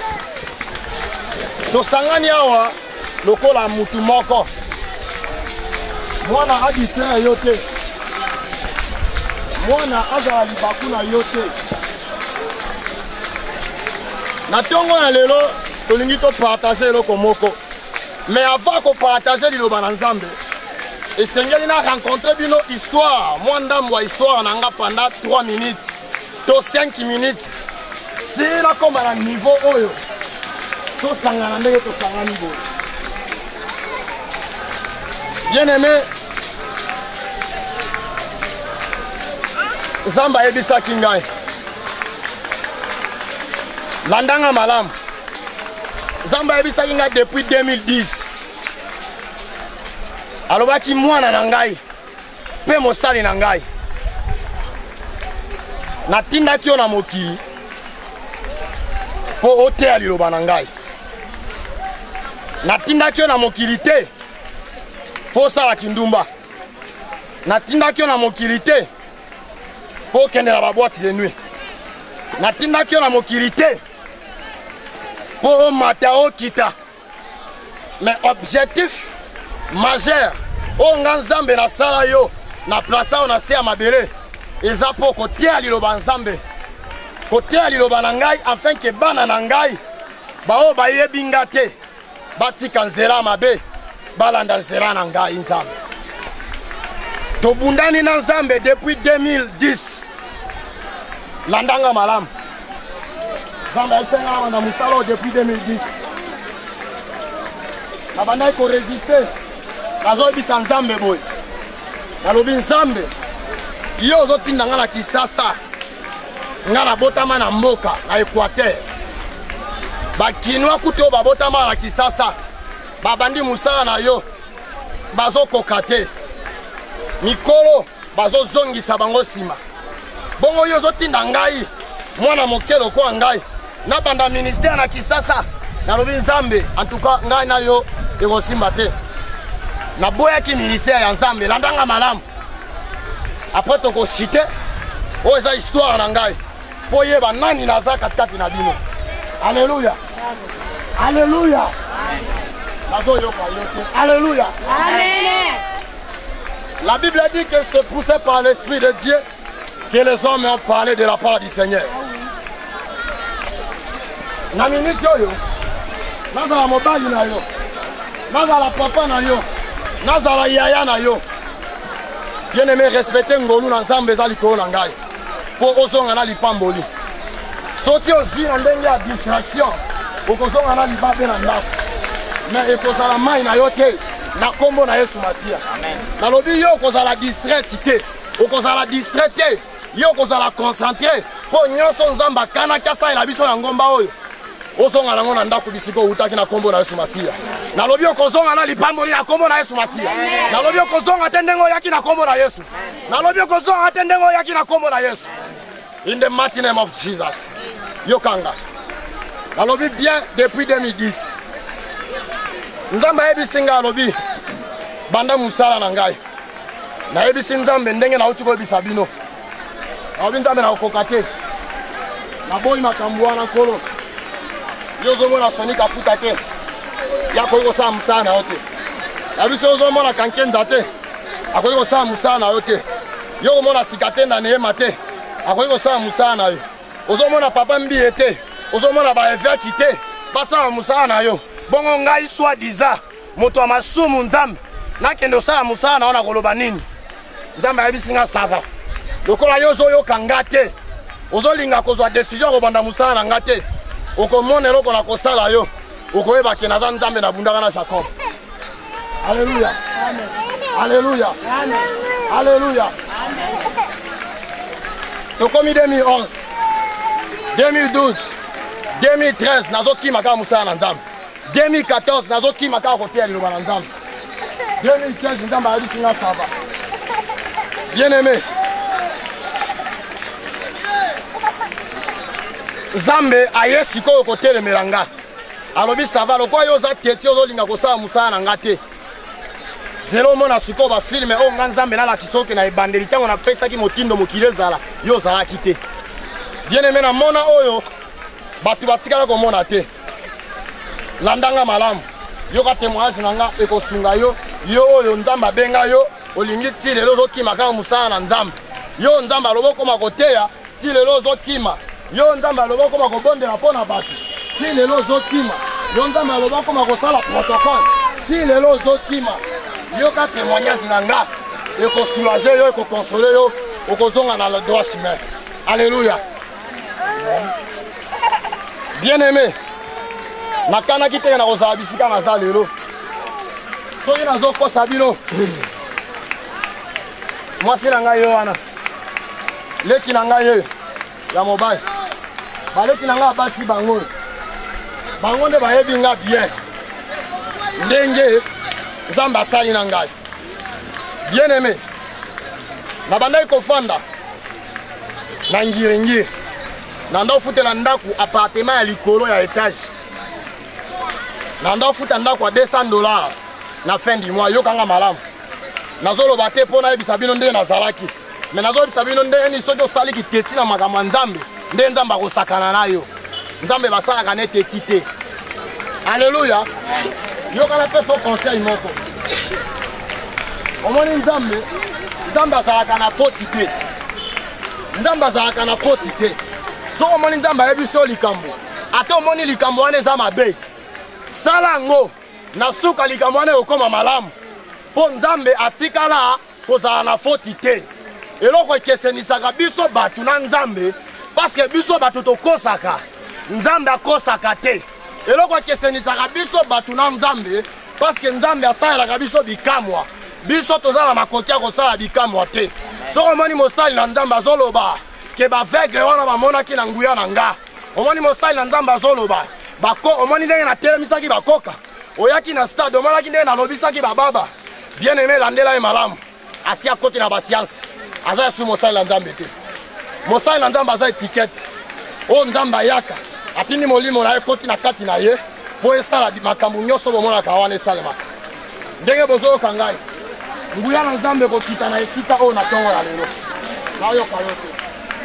tosangani awa lokola mutu moko mwana adisera yo te, mwana azala libaku na yo te. Na tongo na lelo tolingi topartage eloko moko, mais avant kopartage liloba na nzambe esengeli na rencontre bino histoire mwa ndambo wa histoire na nga pendant 3 minutes to 5 minutes sila koma na niveau oyo tosangana ndenge tosangani boye. Bien aimé, nzambe ayebisaki ngai landanga malamu. Nzambe ayebisaki ngai depuis 2010 alobaki mwana na ngai pe mosali na ngai natindaki yo na mokili po oteya liloba na ngai, natindaki yo na mokili te po osala kindumba, natindaki yo na mokili te po okende na baboîte de nuit, natindaki yo na mokili te po omata okita. Mais objectif majeur o nga nzambe na sala yo na place o na se ya mabele eza po koteya liloba nzambe, koteya liloba na ngai afin ke bana na ngai bao bayebi nga te batika nzela mabe balanda nzela na ngai nzambe. Tobundani na nzambe depuis 2010 landanga malamu. Nzambe asenga na musalo depuis 2010 nabandaki koresiste nazoyebisa nzambe boye nalobi nzambe yo ozotinda nga na Kisasa nga nabotama na mboka na Équateur bakinwa kutu oyo babotama na Kisasa babandi musala na yo bazokoka te mikolo bazozongisa bango nsima bongo yo ozotinda ngai mwana moke lokola ngai nabanda ministère na Kisasa nalobi nzambe en tout cas ngai na yo ekosimba te naboyaki ministère ya nzambe landanga malamu après tokosite oyo eza histoire na ngai po yeba nani naza katikati na bino. Alléluia, alléluia, nazoyoka yo te. Alléluia, amen. La Bible dit que c'est poussé par l'Esprit de Dieu que les hommes ont parlé de la part du Seigneur. Na minute oyo nazala mobali na yo, nazala papa na yo, nazala yaya na yo, bien aimé, respecter ngolu na nzambe eza likolo na ngai po ozonga na lipamboli. Soki ozwi na ndenge ya distraction okozonga na libabe na ndako, mais ekozala mai na yo te na kombo na Yesu Masiya. Nalobi yo okozala distrait te, okozala distrait te, yo okozala concentré po nyonso nzambe akanaki asalela biso na ngomba oyo ozonga nango na ndako bisika outaki na kombo na Yesu Masiya. Nalobi okozonga na lipamboli na kombo na Yesu Masiya. Nalobi okozonga te ndenge oyaki na kombo na Yesu. Nalobi okozonga te ndenge oyaki na kombo na Yesu. In the mighty name of Jesus. Yokanga. Nalobi bien depuis 2010. Nzambe ayebisi nga alobi banda musala na ngai. Nayebisi nzambe ndenge nauti koyebisa bino. Nalobi nzambe na okoka te. Naboyi makambo wana nkolo. Yo ozomona sonika afuta te yakoki kosala mosala na yo te. Nabiso ozomona kankenza te akoki kosala mosala na yo te. Yo omona sika te na neyema te akoki kosala mosala na yo. Ozomona papa mbiye te, ozomona baeveki te basala mosala na yo. Bongo ngai soi-disant moto ya masumu nzambe nakende osala mosala na yo na koloba nini? Nzambe ayebisi nga sava lokola yo ozoyoka nga te, ozolinga kozwa décision kobanda mosala na nga te, okomona eloko na kosala yo okoyeba ke naza nzambe nabundaka na Jacob. Alléluia, amen. Alléluia, amen. Alléluia, amen. tokomi 2011 2012 2013 nazokima kaka mosala na nzambe 2014 nazokima kaka koteya liloba na nzambe 2015 nzambe ayebisi nga sava bien aimé nzambe aye sikoyo kotelemela nga alobi sava lokola yo oza teti ozolinga kosala mosala na nga te zelo omona sikoyo bafilme oyo nga nzambe nalakisa oke na ebandeli ntango napesaki motindo mokili ezala yo ozalaki te bien aimé na mona oyo bato batikala komona te landanga malamu yoka témoignage na nga ekosunga yo yo oyo nzambe abenga yo olingi ti lelo ozokima kaka mosala na nzambe yo nzambe alobi okoma koteya ti lelo ozokima yo nzambe alobi okoma kobondela mpo na bato ti lelo ozokima yo nzambe alobi okoma kosala protocole ti lelo ozokima yoka témoignage na nga ekosoulage yo ekokonsole yo okozonga na le droit chemin. Alléluia. Bien aimé nakanaki teke na kozala bisika naza lelo soki nazokosa bino mwasi na ngai yo wana leki na ngai oyo ya mobali baleki na ngai abasi bango nde bayebi nga bien ndenge nzambe asali na ngai bien aimé nabandaki kofanda na ngiringiri nanda ofutela ndako appartement ya likolo ya etage nanda ofuta ndako ya $200 na fin du mois yokanga malamu nazoloba te mpo nayebisa bino nde nazalaki me nazolobisa bino ndeni soki osaliki teti na makambo ya nzambe nde nzambe akosakana na yo nzambe basalaka ne teti te. Alléluia. Yokana mpe so conseil moko omoni nzambe azalaka na foti te nzambe azalaka na foti te soki omoni nzambe ayebi so likambo ata omoni likambo wana eza mabe sala yango na suka likambo wana ekokoma malamu mpo nzambe atikala kozala na foti te eloko ekesenisaka biso bato na nzambe paske biso bato tokosaka nzambe akosaka te eloko ekesenisaka biso bato na nzambe paske nzambe asalelaka biso bikamwa biso tozala makoki ya kosala bikamwa te soki omoni mosali na nzambe azoloba ke baveugle wana bamonaki na nguya na nga omoni mosali na nzambe azoloba omoni ndenge natelemisaki bakoka oyaki na stade omonaki ndenge nalobisaki bababa bien aimé landela ye malamu asi akoti na basianse aza yasu mosali na nzambe te mosali na nzambe aza etikete oyo nzambe ayaka atindi molimo na ye koti na kati na ye mpo esala makambo nyonso bomonaka wana esalemaka ndenge bozoyoka ngai nguya na nzambe kokita na esika oyo na ntongo ya lelo nayoka yo te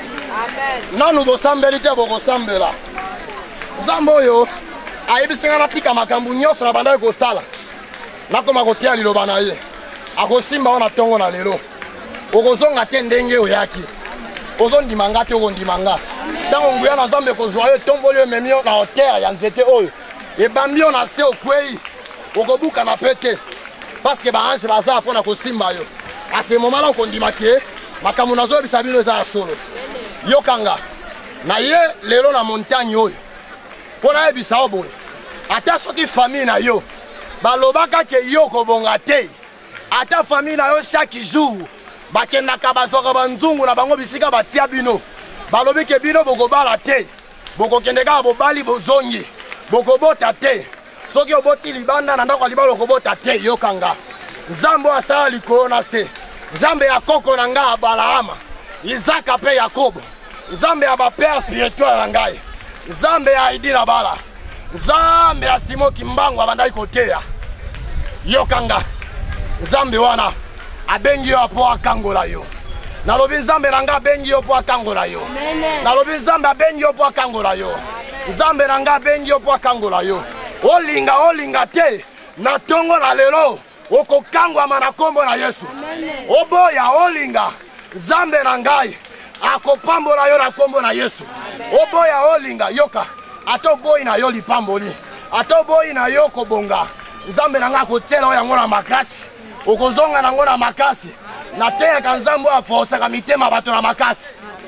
nanu bosambeli te bokosambela nzambe oyo ayebisinga natika makambo nyonso na bandaki kosala nakoma koteya liloba na ye akosimba wana ntongo na lelo okozonga te ndenge oyaki ozondima nga te okondima nga ntango nguya na nzambe kozwa yo etomboli yo ememi yo na hotere ya nzete oyo ebambi yo na se okwei okobuka na pe te paske baange bazala mpona kosimba yo ase momala okondima ke makambo nazoyebisa bino eza ya solo yokanga na ye lelo na montagne oyo mpo nayebisa yo boye ata soki famille na yo balobaka ke yo kobonga te ata famille na yo chaque jour bakendaka bazwaka banzungu na bango bisika batia bino balobi ke bino bokobala te bokokende kaka bobali bozongi bokobota te soki oboti libanda na ndako ya libala okobota te yokanga nzambe oyo asala likolo na se nzambe ya koko na ngai ya balaama izaka mpe yakobo nzambe ya bapere spirituel na ngai nzambe ya aidi na bala nzambe ya simoki mbango abandaki koteya yokanga nzambe wana abengi yo mpo akangola yo nalobi nzambe na ngai abengi yo mpo akangola yo nalobi nzambe abengi yo mpo akangola yo nzambe na ngai abengi yo mpo akangola yo olinga te na ntongo na lelo okokangwama na nkombo na Yesu oboya olinga nzambe na ngai akopambola yo na nkombo na Yesu oboya olinga yoka ata oboyi na yo lipamboli ata oboyi na yo kobonga nzambe na ngai akotela oyo yango na makasi okozonga nango na makasi nateyaka nzambe oyo aforsaka mitema bato na makasi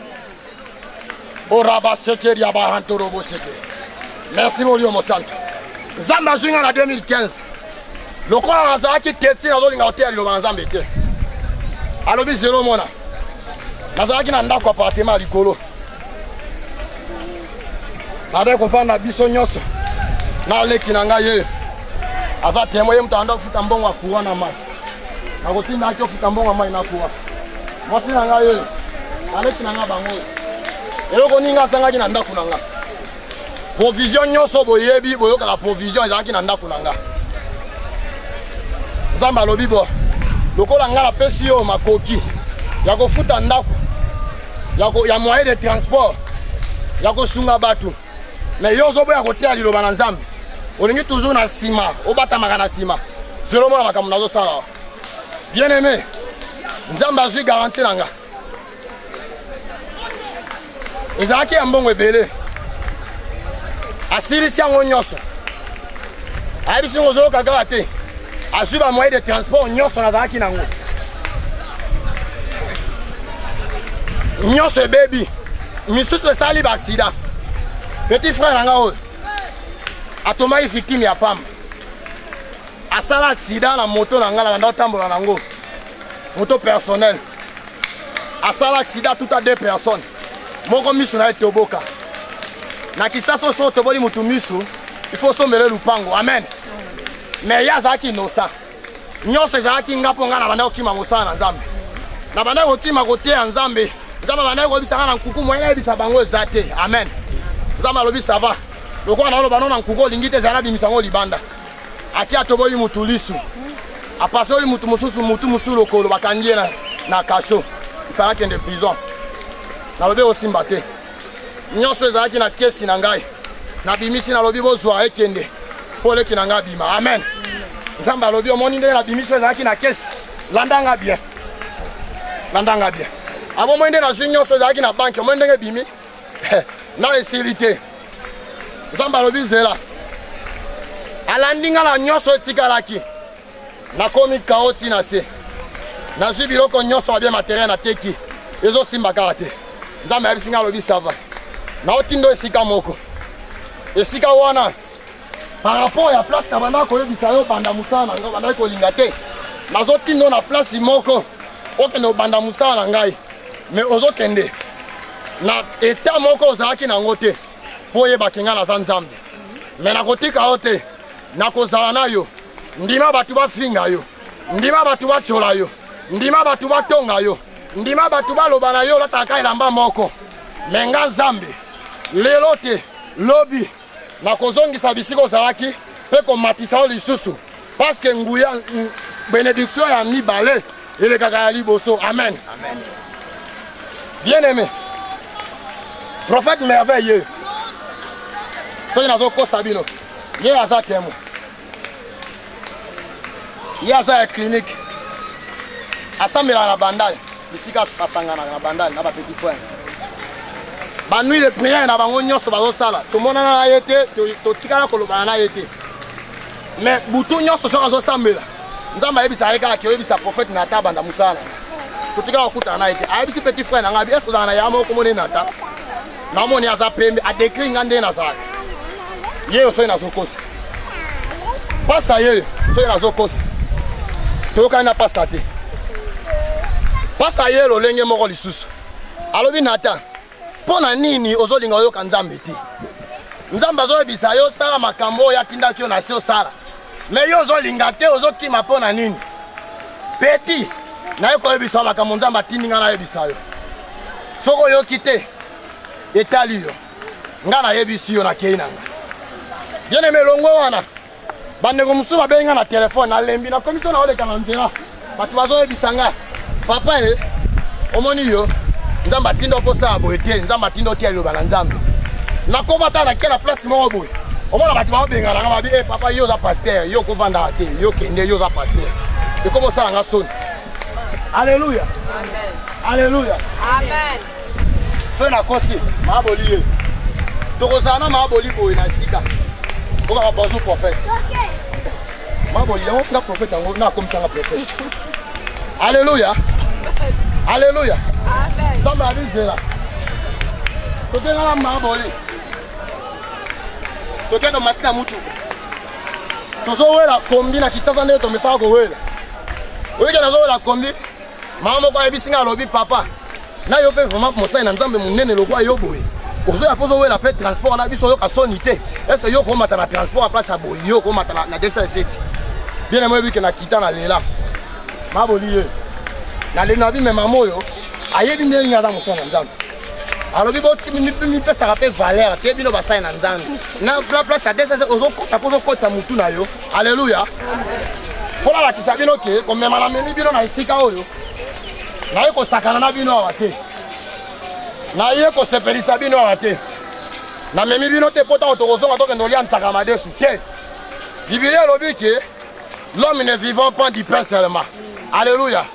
orabasekeri ya bahantoroboseke merci molio mosantu nzambe azwinga na 2015 lokola nazalaki teti nazolinga koteya liloba na nzambe te alobi zelo mona nazalaki na ndako appartement likolo nade kofanda biso nyonso na leki na ngai ye aza temo ye mutu anda kufuta mbongo akuwa na mai nakotinda aki ofuta mbongo ya mai nakuwa mwasi na ngai ye aleki na ngai bango eloko ninga asangaki na ndako na ngai provision nyonso boyebi boyokaka provision ezalaki na ndako na ngai nzambe alobi bo lokola ngai napesi yo makoki ya kofuta ndako ya moyen de transport ya kosunga bato mais yo ozoboya koteya liloba na nzambe olingi toujours na nsima obatamaka na nsima selon na makambo nazosala bien aimé nzambe azwi garanti na nga ezalaki ya mbongo ebele asilisi yango nyonso ayebisi ngo ozoyoka kaka te azwi bamoyen de transport nyonso nazalaki nango nyonso ebebi misusu esali baaksida petit frère nanga oyo atomaki victime ya pamba asala aksida na moto na ngai nanda otambola nango moto personnel asala aksida tout à 2 personnes moko miso na ye toboka na kisasa so toboli mutu miso il faut somele lupango amen mais ye azalaki innocent nyonso ezalaki nga mpo ngai na bandaki kokima mosala na nzambe na bandaki kokima koteya nzambe nzambe bandaki koyebisaka na nkuku moyen ayebisa bango eza te amen nzambe alobi sava lokola naoloba no na nkuku olingi te ezala nabimisa yango libanda aki atoboli mutu lisu apasoli mutu mosusu lokolo bakangi ye na kasho ifala akende prison nalobi osimba te nyonso ezalaki na kiesi na ngai nabimisi nalobi bozwa ekende mpo leki na ngai abima amen nzambe alobi omoni ndenge nabimisi ezalaki na kiesi landanga bien landanga bien abomoi nde nazwi nyonso ezalaki na banke omoi ndenge ebimi na esili te nzambe alobi zela alandi nga na nyonso etikalaki nakomi kao ntina se nazwi biloko nyonso abie materiel nateki ezosimba kaka te nzambe ayebisi nga alobi sava naotindo esika moko esika wana par rapport ya place na bandaki koyebisa yo banda mosala na ngai bandaki kolinga te nazotindo na place moko okende obanda mosala na ngai mais ozokende na eta moko ozalaki nango te mpo oyebaki ngai naza nzambe mais nakotika yo te nakozala na yo ndima bato bafinga yo ndima bato batyola yo ndima bato batonga yo ndima bato baloba na yo olataka elamba moko me nga nzambe lelo te lobi nakozongisa bisika ozalaki mpe komatisa yo lisusu parceke nguya bénédiction ya mibale elekaka ya liboso amen bien aimé prophète merveille ye soki nazokosa bino ye aza temo ye aza ya clinique asambelaka na bandale bisika basanganaka na bandale na bapetit frère banui de prière na bango nyonso bazosala tomonana na ye te totikala kolobana na ye te mais butu nyonso soki azosambela nzambe ayebisa ye kaka koyebisa prophète nata banda mosala totikala kokutana na ye te ayebisi petit frère na ngai eske ozala na ya moko moneni nata namoni aza pembe adekri nga nde nazalaka ye soki nazokosa pasa ye soki nazokosa toyokani na pasta te pasta ye lolenge moko lisusu alobi nata mpo na nini ozolinga oyoka nzambe te nzambe azoyebisa yo osala makambo oyo atindaki yo na se osala me yo ozolinga te ozokima mpo na nini peti naye koyebisa yo makambo nzambe atindi nga nayebisa yo soki oyoki te etali yo nga nayebisi yo nakei na nga bien aime elongo wana bandeko mosusu babengi nga na telefone nalembi nakomisi na oleka na nzela bato bazoyebisa nga papa e omoni yo nzambe atinda okosala boye te nzambe atinda otia liloba na nzambe nakoma ata nake na place moko boye omona bato baobengana nga babi e papa yo oza paster yo okovandaka te yo kende yo oza paster ekoma osala nga soni alleluya alleluya soki nakosi maaboli ye tokozala na maaboli boye na esika okaka bonjour prophète maaboli yango nga prophète yango nakomisanga prophète alleluya alleluya nzambe abizela tokengana maaboli tokenda mati na mutuka tozowela kombi na kisasa ndenge tomesaka kowela oyeke nazowela kombi mama moko ayebisinga alobi papa na yo pe vraiment mosala na nzambe munene lokwa yo boye ozo ya pozo wela pe transport na biso yo ka sonité est-ce que yo ko mata na transport en place à boye yo ko mata na 207 bien moi que na kita na lela maboli na le na bi même moyo ayebi ndenge ngada mosala na nzambe alors bibo mi pe ça rappelle valeur te bino basala na nzambe na place à 207 ozo kota pozo kota mutu na yo alléluia pour la kisa bino ke comme même la memi bino na isika oyo na yeko sakana na bino awate na yeko sepelisa bino awate na memi bino te pota otokozonga to kendo lia ntaka madesu te Bible lobi ke l'homme ne vivant pas du pain seulement alléluia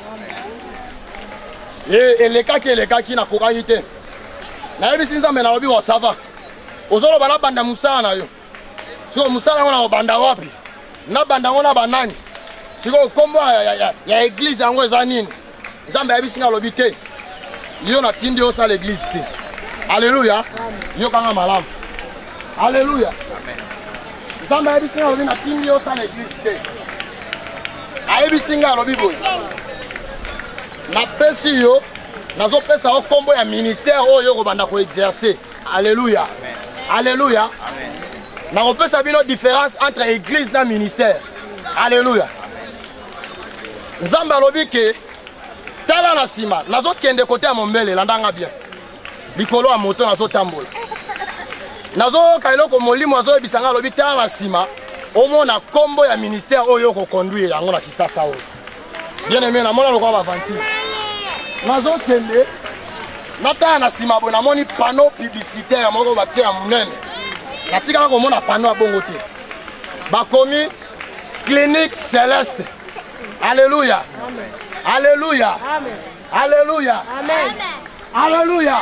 et les cas qui na kokangite na yebisi nzambe na lobi wa sava ozolo bana banda musala na yo so musala ngona banda wapi na banda ngona banani siko kombo ya église yango eza nini nzambe yebisi nga lobi te yo na tindi yo sa l'église te alléluia yo kanga malamu alléluia nzambe yebisi nga lobi na tindi yo sa l'église te ayebisi nga lobi boye na pesi yo nazo pesa o kombo ya ministère oyo kobanda ko exercer alléluia alléluia na ko pesa bino différence entre église na ministère alléluia nzambe alobi ke tala na sima nazo kende côté ya mombele landanga bien likolo ya moto nazo tambola nazo kailoko molimo azo bisanga alobi tala na sima omona kombo ya ministère oyo ko conduire yango na kisasa oyo bien aimé na mona lokwa bavanti nazo kende natala na sima bo namoni panneau publicitaire moko batia ya munene natika ko mona panneau abongo te bakomi clinique céleste alléluia alléluia alléluia alléluia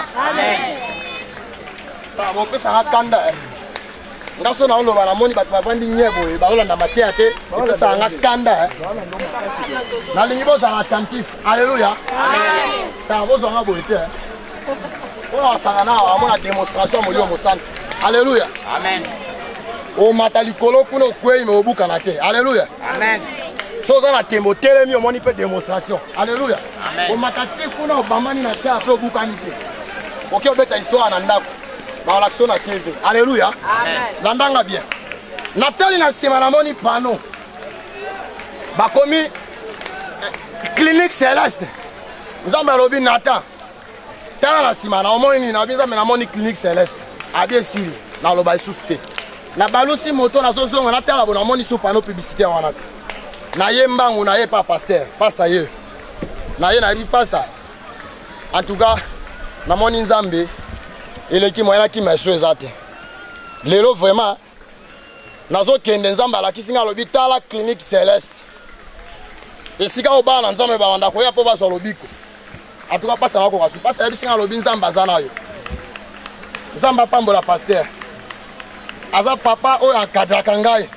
bon pesa akanda ngaso na oloba na moni bato bavandi nyebo baolanda mateya te pesa nga kanda na lingi bozala attentif alléluia ta bozonga boye te ona wasanga na amona démonstration molio mosantu alléluia amen o mata likolo kuna okwei me obukana te alléluia amen soza na tembo telemi omoni pe démonstration alléluia o mata ti kuna obamani na te ape obukani te oke obeta histoire na ndako baolakisa na TV alléluia landanga bien natali na nsima namoni panneau bakomi clinique céleste nzambe alobi nata tala na nsima na omoni nini abi nzambe namoni clinique céleste abi esili naloba lisusu te na balusi moto nazozonga natala bo namoni so panneau publicitaire wana te na ye mbangu na ye pa pasteur ye na ye na yebi pasteur en tout cas namoni nzambe eleki moyena kima eso eza te lelo vraiment nazokende nzambe alakisi nga alobi tala clinique céleste esika obala na nzambe bawanda koya mpo bazwa lobiko en tout cas pasa nakoka su pasa yebisi nga alobi nzambe aza na yo nzambe apambola pasteur aza papa oyo akadraka ngai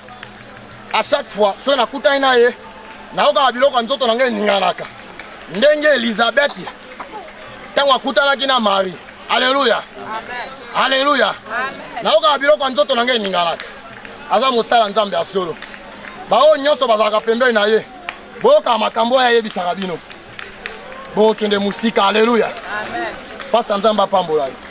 à chaque fois so nakutani na ye nakokaka biloko ya nzoto na ngai eninganaka ndenge Elizabeth ntango akutanaki na Marie alléluia alléluia nakokaka biloko ya nzoto na ngai eninganaka aza mosala nzambe ya solo baoyo nyonso bazalaka pembeni na ye boyokaka makambo oyo ayebisaka bino bokende mosika alléluia pasta nzambe apambola ye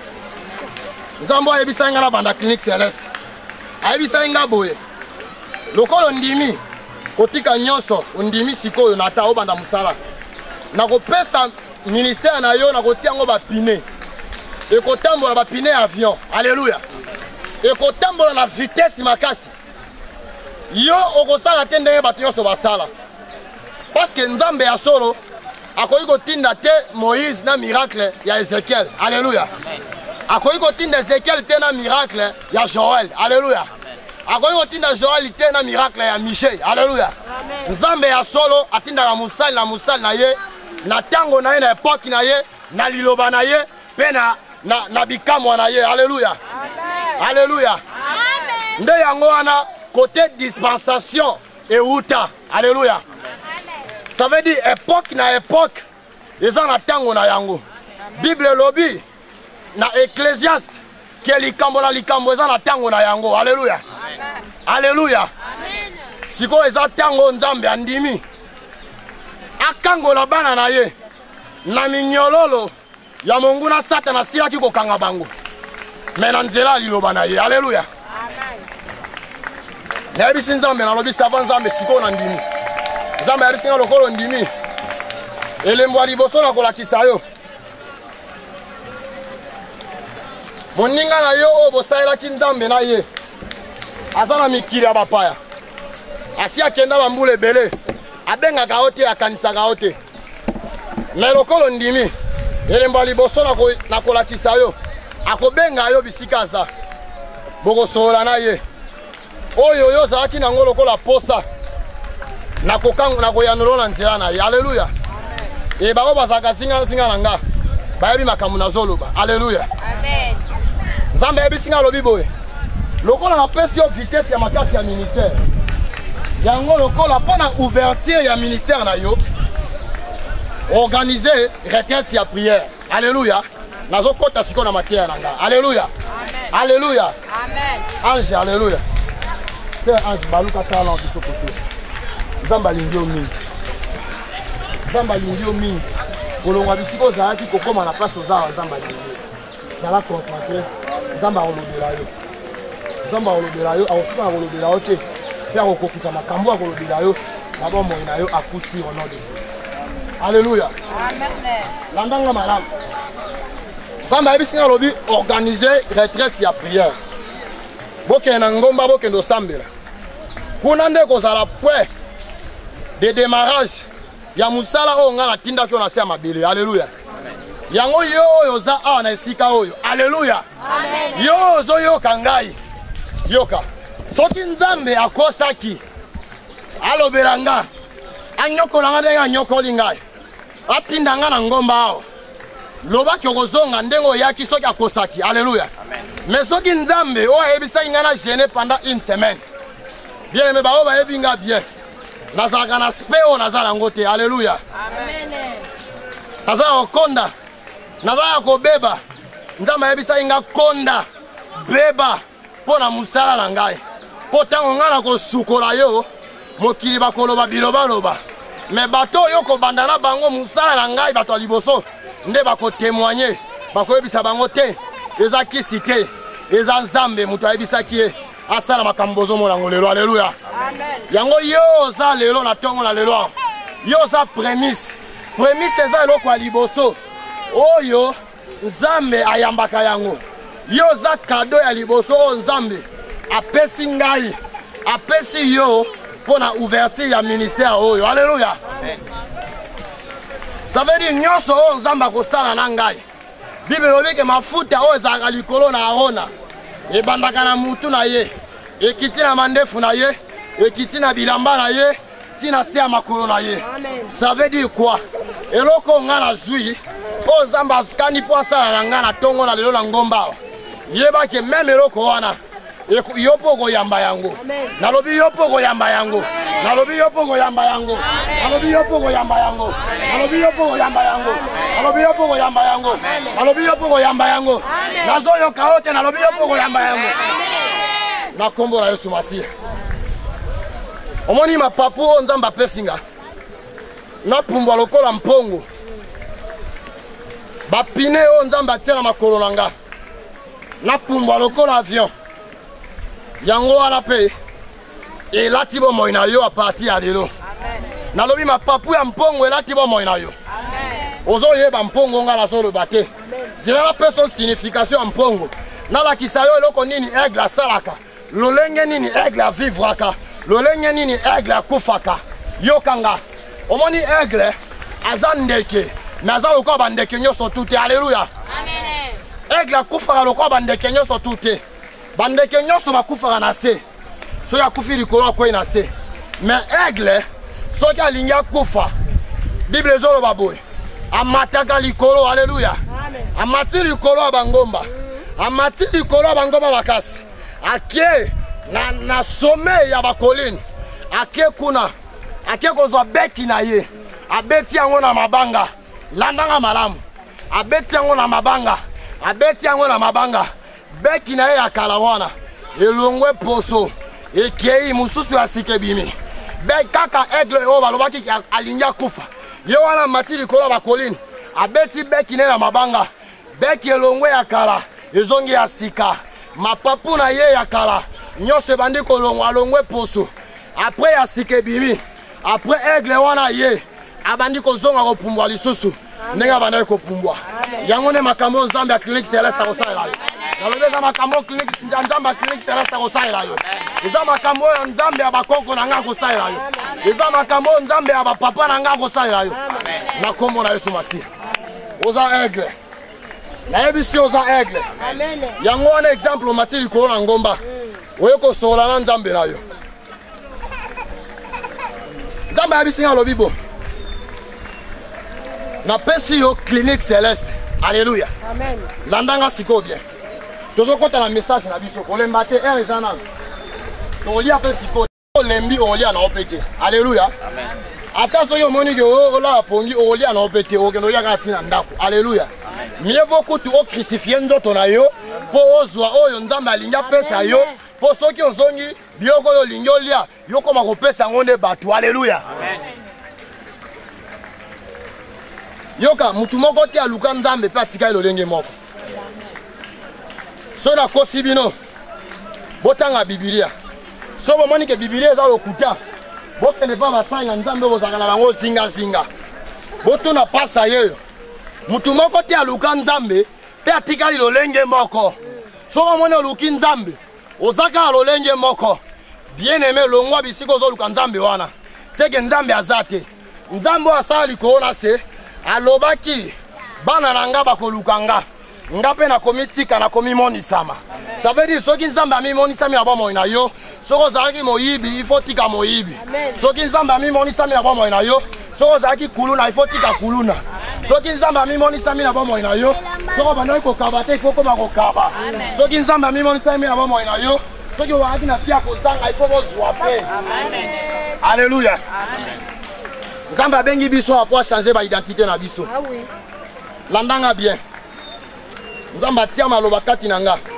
nzambe ayebisaki nga na banda clinique céleste ayebisaki nga boye lokolo ndimi kotika nyonso ondimi sikoyo nata obanda mosala nakopesa ministère na yo nakotia yango bapine ekotambola bapine ya avion alléluia ekotambola na vitesse makasi yo okosala te ndenge bato nyonso basala parce que nzambe ya solo akoki kotinda te Moïse na miracle ya Ezekiel alléluia akoki kotinda Ezekiel te na miracle ya Joël alléluia akoki kotinda Joël te na miracle ya Michel alléluia nzambe ya solo atindaka mosali na ye na tango na ye na epoki na ye na liloba na ye mpe na bikamwa na ye alléluia alléluia nde yango wana côté dispensation euta alléluia ça veut dire époque na époque eza na tango na yango bible lobi na ecclésiaste ke likambo na likambo eza na tango na yango alléluia alléluia sikoyo eza tango nzambe andimi akangola bana na ye na minyololo ya monguna Satana silaki kokanga bango. Mais na nzela liloba na ye. Alléluia. Nayebisi Nzambe nalobi sava Nzambe siko na ndimi. Nzambe yebisi nga lokolo ndimi. Elembo liboso na kolakisa yo. Moninga na yo o bosaelaki Nzambe na ye. Aza na mikili ya bapaya. Asi akenda bambula ebele. Abengaka yo te akanisaka yo te. Mais lokolo ndimi. Elembo liboso na kolakisa yo. Akobenga yo bisika aza. Bokosola na ye. Oyo yo zalaki nango lokola posa. Na koyanulo na nzela na ye. Alléluia. Et bako bazaka singa na nga. Bayebi makambo nazoloba. Alléluia. Amen. Nzambe yebi singa lobi boye. Lokola na pesi yo vitesse ya makasi ya ministère. Yango lokola pona ouverture ya ministère na yo. Organiser retraite ya prière. Alléluia. Nazo kota siko na matière na nga. Alléluia. Amen. Alléluia. Amen. Ange, alléluia. C'est ange baluka talent qui se côté. Nzamba lingio mingi. Nzamba lingio mingi. Kolongwa bisiko zalaki kokoma na place ozawa nzamba lingio. Zala concentré. Nzamba olobela yo. Nzamba olobela yo, awusuka olobela yo te. Père okokisa makambo akolobela yo. Na bombo na yo akusi au nom de Jésus. Alléluia. Amen. Landanga malamu. Nzamba yebisinga lobi organiser retraite ya prière. Boke na ngomba boke ndo sambela. Kuna nde kozala point de démarrage ya musala o nga na tinda kyo na se mabele. Alléluia. Yango yo oyo za a na esika oyo. Alléluia. Amen. Yo zo yo kangai. Yoka. Soki Nzambe akosaki alobela nga anyokola nga ndenga anyokoli ngai. Atinda nga na ngomba ao. Loba kyokozonga ndengo yaki soki akosaki. Alléluia. Amen. Mais soki Nzambe o ayebisa ngana gêné pendant une semaine. Bien aimé ba o ba yebinga bien. Nazaka na speo nazala ngote. Alléluia. Amen. Nazala konda. Nazala ko beba. Nzambe ayebisa nga konda. Beba pona musala na ngai. Po tango ngana ko sukola yo mokili bakoloba biloba loba. Mais bato yo ko bandana bango musala na ngai bato liboso. Nde bako témoigner bako yebisa bango te eza kisi te eza Nzambe mutu ayebisa kie asala makambo zomona ngolelo. Alléluia. Amen. Yango yo za lelo na tongo na lelo yo za prémisse eza eloko ya liboso oyo Nzambe ayambaka yango. Yo za cadeau ya liboso o Nzambe apesi ngai apesi yo pona ouverture ya ministère oyo. Alléluia. Amen. Ça veut dire nyonso o Nzambe akosala na ngai. Bible lobi ke mafuta o ezalaka likolo na Arona ebandaka na mutu na ye ekiti na mandefu na ye ekiti na bilamba na ye tina se ya makolo na ye. Ça veut dire quoi? Eloko nga na zwi o Nzambe asukani po asala na nga na tongo na lelo na ngomba yeba ke meme eloko wana yo po koyamba yango. Nalobi yo po koyamba yango. Nalobi yo po koyamba yango. Nalobi yo po koyamba yango. Nalobi yo po koyamba yango. Nalobi yo po koyamba yango. Nalobi yo po koyamba yango. Nazo yo kaote nalobi yo po koyamba yango. Na kombo na Yesu Masiya. Omoni mapapu o Nzambe apesinga. Na pumbwa lokola mpongo. Bapine o Nzambe atia na makolo na nga. Na pumbwa lokola avion. Yango wana pe elati bomoi na yo a partir ya lelo. Amen. Nalobi mapapu ya mpongo elati bomoi na yo. Amen. Ozo yeba mpongo nga nazoloba te. Zila la person signification ya mpongo. Nalakisa yo eloko nini aigle asalaka. Lolenge nini aigle avivraka. Lolenge nini aigle akufaka. Yo kanga. Omoni aigle aza ndeke. Naza lokola bandeke nyonso tute. Alléluia. Amen. Aigle akufaka lokola bandeke nyonso tute. Bandeke nyonso bakufaka na se. Soki akufi likolo akwei na se. Mais aigle soki alingi akufa Bible ezoloba boye amataka likolo. Alléluia. Amati likolo ya bangomba. Amati likolo ya bangomba bakasi. Akie na sommet ya bakolini. Akie kuna. Akie kozwa beki na ye. Abeti yango na mabanga. Landanga malamu. Abeti yango na mabanga. Abeti yango na mabanga. Beki na ye ya kalawana. Elongwe poso. Ekei mususu ya sikebimi. Beki kaka aigle o balobaki alingi akufa. Ye wana mati likolo ya bakolini. abeti beki ne na mabanga beki elongwe ya kala ezongi ya sika mapapu na ye ya kala nyonso ebandi kolongwa alongwe poso après ya sika ebimi après aigle wana ye abandi kozonga kopumbwa lisusu ndenge abandaki kopumbwa yango nde makambo nzambe ya clinique céleste akosalela yo nalobi eza makambo nzambe ya clinique céleste akosalela yo eza makambo oyo nzambe ya bakoko na ngai akosalela yo eza makambo oyo nzambe ya bapapa na ngai akosalela yo na kombo na Yesu Masiya oza aigle nayebisi oza aigle yango wana exemple omati likolo na ngomba oye kosola na nzambe na yo nzambe ayebisi nga alobi bo napesi yo clinique céleste alléluia landanga sikoyo bien tozokota na message na biso kolemba te ere eza nano tokolia mpe sikoyo olembi okolia na ope te alléluia ata soki omoni ke olala pongi okolia na ope te okende olia kaka ntina ndako alléluia mieux vaut kutu ocrucifie nzoto na yo mpo ozwa oyo nzambe alingi apesa yo mpo soki ozongi biloko oyo olingi olia yo koma kopesa yango nde bato alléluia yoka mutu moko te aluka nzambe mpe atikali lolenge moko so nakosi bino botanga bibilia so bomoni ke bibilia eza lokuta bokende mpa basali na nzambe bozalaka na bango zingazinga botuna pasa yeyo mutu moko te aluka nzambe mpe atikali lolenge moko so bomoni oluki nzambe ozaka lolenge moko bien aimé longwa bisika ozoluka nzambe wana seke nzambe aza te nzambe oyo asala likolo na se alobaki bana na nga bakoluka nga mpe nakomi tika nakomi monisama ça veut dire soki nzambe amimonisami na bomoi na yo soki ozalaki moyibi ifo tika moyibi soki nzambe amimonisami na bomoi na yo soki ozalaki kuluna ifo tika kuluna soki nzambe amimonisami na bomoi na yo soki obandaki kokaba te ifo koma kokaba soki nzambe amimonisami na bomoi na yo soki ozalaki na fia kozanga ifo kozwa mpe alleluya nzambe abengi biso apo achanger baidentité na biso landanga bien nzambe atia maloba kati na nga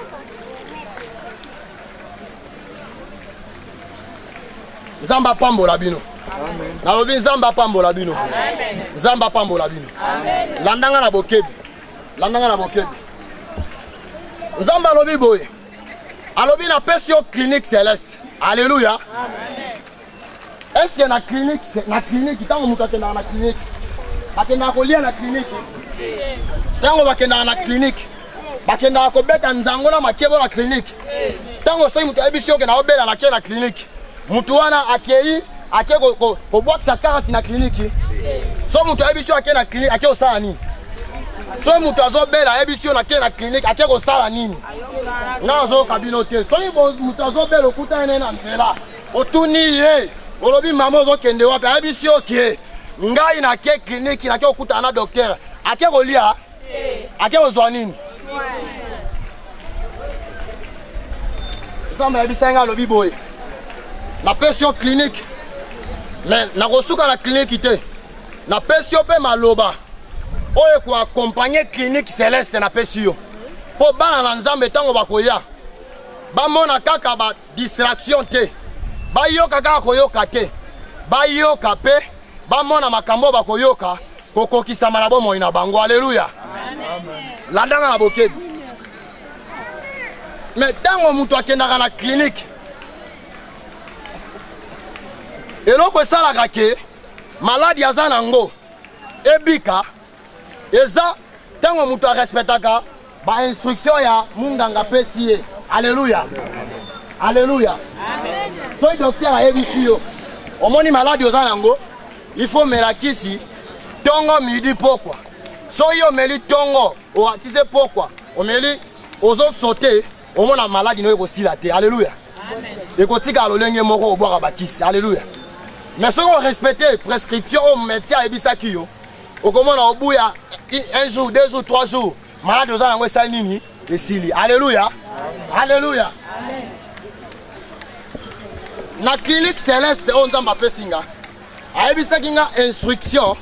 nzambe apambola bino nalobi nzambe apambola bino nzambe apambola bino landanga na bokebi landanga na bokebi nzambe alobi boye alobi napesi yo clinique céleste alléluia est-ce que na clinique tango mutu akendaka na clinique bakendaka kolia na clinique tango bakendaka na clinique bakendaka kobeta nzango na makebo na clinique tango soki mutu ayebisi okenda obela na ke na clinique mutu wana akei ake kobwakisa 40 na clinique so mutu ayebisi ake na clinique ake kosala nini so mutu azobela ayebisi yo na ke na clinique ake kosala nini nga azoyoka bino te soki mutu azobela okuta ene na nzela otuni ye olobi mama ozokende wapi ayebisi oke ngai nake clinique nake kokutana na docteur ake kolia ake kozwa nini nzambe ayebisa nga alobi boye napesi yo clinique me nakosuka na clinique te napesi yo mpe maloba oyo ekoakompagne clinique céleste napesi yo mpo bana na nzambe ntango bakoya bamona kaka badistraction te bayoka kaka koyoka te bayoka mpe bamona makambo bakoyoka kokokisama na bomoi na bango alleluya landanga na bokebi me ntango mutu akendaka na clinique eloko esalaka ke maladi aza nango ebika eza ntango mutu arespectaka bainstruction ya munganga pesi ye alleluya alleluya soki docteur ayebisi yo omoni maladi oza nango il faut mela kisi tongo midi pokwa soki omeli tongo tise pokwa omeli ozosote omona maladi no ekosila te alleluya ekotika lolenge moko obwaka bakisi alleluya mais soki orespecte prescription oyo médecin ayebisaki yo okomona obuya un jour 2 jours 3 jours maladi oza nango esali nini esili alleluya alleluya na clinique céleste oyo nzambe apesi nga ayebisaki nga instruction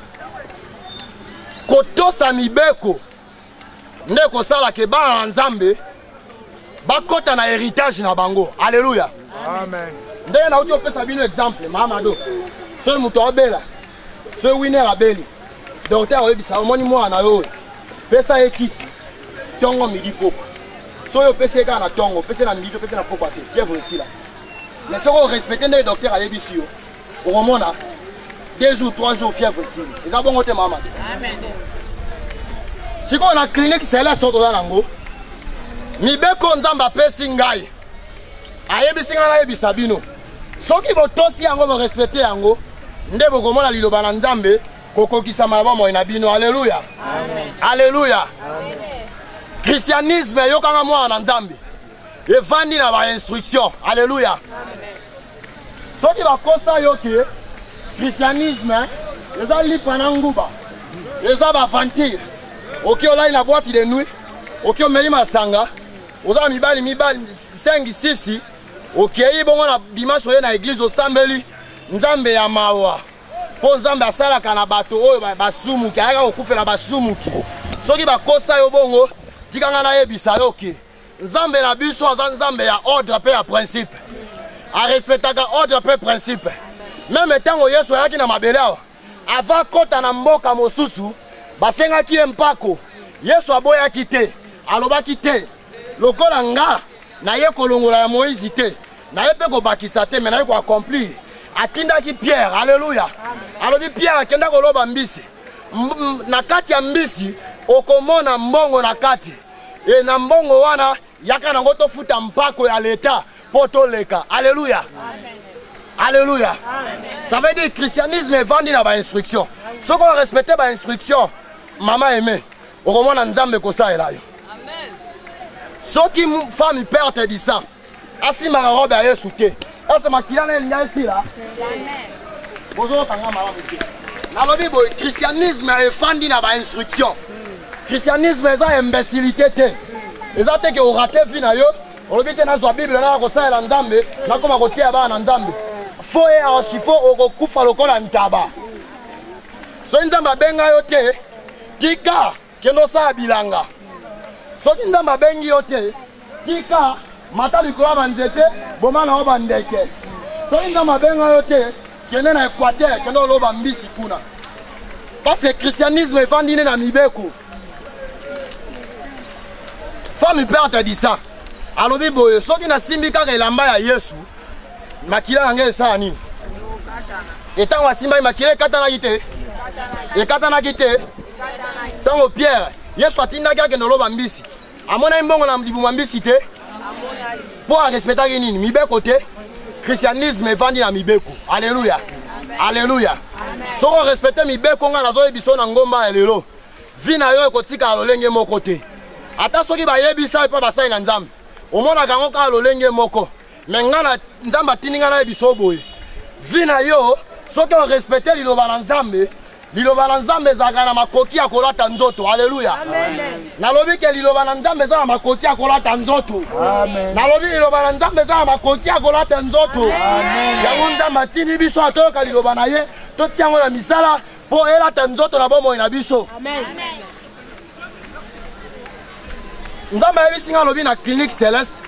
kotosa mibeko nde kosalaka bana na nzambe bakota na héritage na bango alleluya ndenge nauti opesa bino exemple mamado soki moto abela soki winer abeli docteur oyebisa omoni mwana yo pesa ekisi tongo midi poko soyo pesa kaka na tongo pesa na midi pesa na poko ate fièvre ici là mais soko respecter le docteur ayebisi yo okomona 2 ou 3 jours fièvre ici eza bongo te mama amen siko na clinique céleste soto za nango mibeko nzamba apesi ngai ayebisi ngai nayebisa bino soki botosi yango borespecte yango nde bokomona liloba na nzambe kokokisama bomoi na bino alleluya alleluya christianisme yokanga mwana na nzambe evandi na bainstruction alleluya soki bakosa yo ke christianisme eza lipa na nguba eza baventure oki olai na boîte de nuit oki omeli masanga oza mibali 5-6 okei bongo na dimanche oye na église osambeli nzambe ya mawa po nzambe asalaka na bato oyo basumuki ayaka kokufela basumuki soki bakosa yo bongo tikanga nayebisa yo ke nzambe na biso aza nzambe ya ordre mpe ya principe arespectaka ordre mpe principe meme ntango yesu ayaki na mabele awa avant kota na mboka mosusu basengaki ye mpako yesu aboyaki te alobaki te lokola nga naye kolongola ya moïse te naye mpe kobakisa te me naye koaccomplir atindaki pierre alleluya alobi pierre akenda koloba mbisi na kati ya mbisi okomona mbongo na kati e na mbongo wana yaka nango tofuta mpako ya leta po toleka alleluya alléluia ça veut dire christianisme evandi na bainstruction soki orespecte bainstruction mama aime okomona nzambe kosalela yo soki femme perte di sang asimaka robe ya yesu te ese makila na elinga esila bozokanga malamu te nalobi boye christianisme efandi na bainstruction christianisme eza imbécilité te eza te ke orate vi na yo olobi te nazwa bible naka kosalela nzambe nakoma koteya bana na nzambe fo e archifo okokufa lokola ntaba soki nzambe abenga yo te tika kende osala bilanga soki nzambe abengi yo te tika mata likolo ya banzete boma na yo bandeke soki nzambe abenga yo te kende na équateur kende oloba mbisi kuna parce que christianisme evandi ne na mibeko femme perte di sang alobi boye soki nasimbi kaka elamba ya yesu makila yange esala nini etango asimbai makila ekatanaki te ekatanaki te ntango pierre yesu atindaki akende oloba mbisi amonaki mbongo na libuma mbisi te mpo arespectaki nini mibeko te christianisme evandi na mibeko alleluya alleluya soki orespecte mibeko ngai nazoyebiso na ngomba ya lelo vi na yo ekotikala lolenge moko te ata soki bayebisa epa basali na nzambe omonaka yango kaka lolenge moko me ngai na nzambe atindi ngai nayebiso boye vi na yo soki orespecte liloba na nzambe ezalaka na makoki ya kolata nzoto alleluya nalobi ke liloba na nzambe eza na makoki ya kolata nzoto nalobi liloba na nzambe eza na makoki ya kolata nzoto yango nzambe atindi biso atoyoka liloba na ye totia yango na misala mpo elata nzoto na bomoi na biso nzambe ayebisi ngai alobi na clinique céleste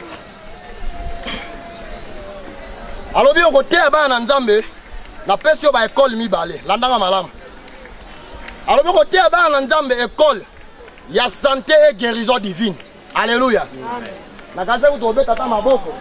alobi okoteya bana na nzambe napesi yo baekole mibale landanga malamu alobi okoteya bana na nzambe ekole ya santé et guérison divine alleluya nakaze kutu obeta ata maboko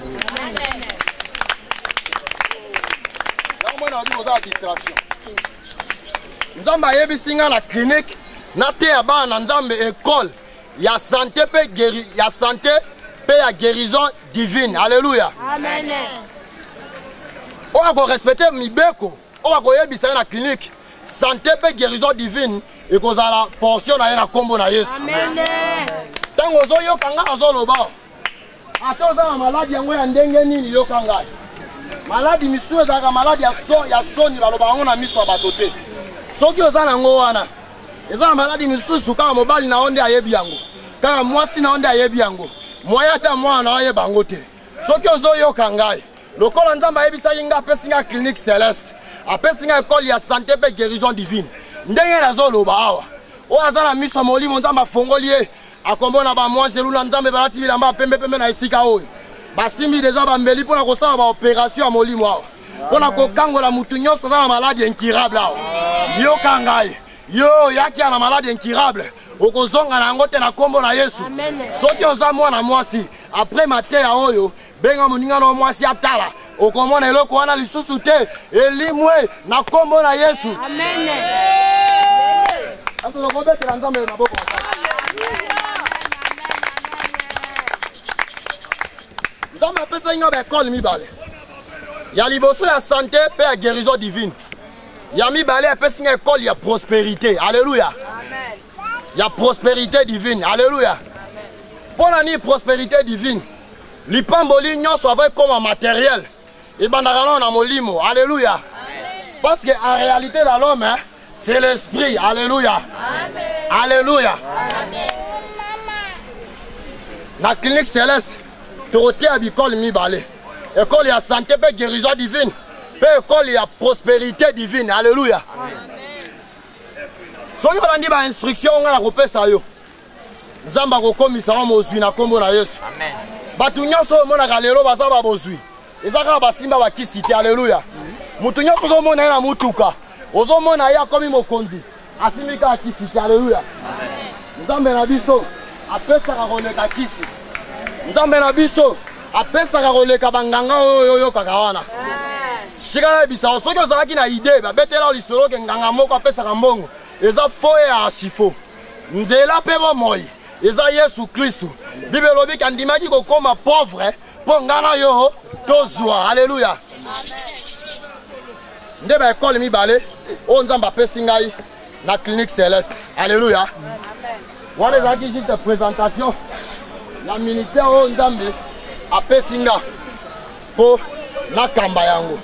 yango mwana oza distraction nzambe ayebisi ngai na clinique nateya bana na nzambe ekole ya santé pe ya guérison divine alleluya oyo akorespecte mibeko oyo akoyebisa ye na clinique santé pe guérison divine ekozala portion na ye na nkombo na yesu ntango ozoyoka ngai azoloba ata oza na maladi yango ya ndenge nini yoka ngai maladi misusu ezalaka maladi ya soni balobaka yango na miso ya bato te soki oza nango wana eza na maladi misusu kaka mobali na yo nde ayebi yango kaka mwasi na yo nde ayebi yango mwaya ata mwana na yo ayeba yango te soki ozoyoka ngai lokola nzambe ayebisaki ngai apesi ngai clinique céleste apesi ngai ekole ya santé mpe guérison divine ndenge nazoloba awa oyo aza na miso ya molimo nzambe afongoli ye akombona bamwasi elula nzambe balati bilamba ya pembepembe na esika oyo basimbi deja bambeli mpona kosala baopération ya molimo awa mpona kokangola mutu nyonso aza na maladi incurable awa yoka ngai yo yaki na malade incurable okozonga na yango te na kombo na Yesu soki oza mwana mwasi après mateya oyo benga moninga na mwasi atala okomona eloko wana lisusu te elimwe na kombo na Yesu amen aso lokobetela nzambe maboko nzambe apesa inga baekole mibale ya liboso ya santé pe ya guérison divine ya mibale apesi inga ekole ya prospérité alléluia ya prospérité divine alléluia mpona nini prospérité divine lipamboli nyonso avec comme matériel ebandaka nano na molimo alléluia parce que en réalité dans l'homme hein, c'est l'esprit alléluia alléluia na clinique céleste tokotia bikole mibale école ya santé pe guérison divine pe école ya prospérité divine alléluia soki olandi bainstruction nga na kopesa yo nzambe akokomisa ngo mozwi na kombo na Yesu bato nyonso omonaka lelo baza babozwi eza kaka basimba bakisi te alléluia mutu nyonso ozomona ye na mutuka ozomona ye akomi mokonzi asimbi kaka kisi te alléluia nzambe na biso apesaka koleka kisi nzambe na biso apesaka koleka banganga oyo oyokaka wana tikala yebisa soki ozalaki na ide babetela yo lisolo ke nganga moko apesaka mbongo eza fo ya asifo nzela mpe bomoi eza Yesu Kristu Bible elobi kandimaki kokoma pauvre mpo nga na yo tozwa alléluia nde baekole mibale oyo nzambe apesi ngai na clinique céleste alléluia wana ezalaki juste présentation ya ministère oyo nzambe apesi nga mpo nakamba yango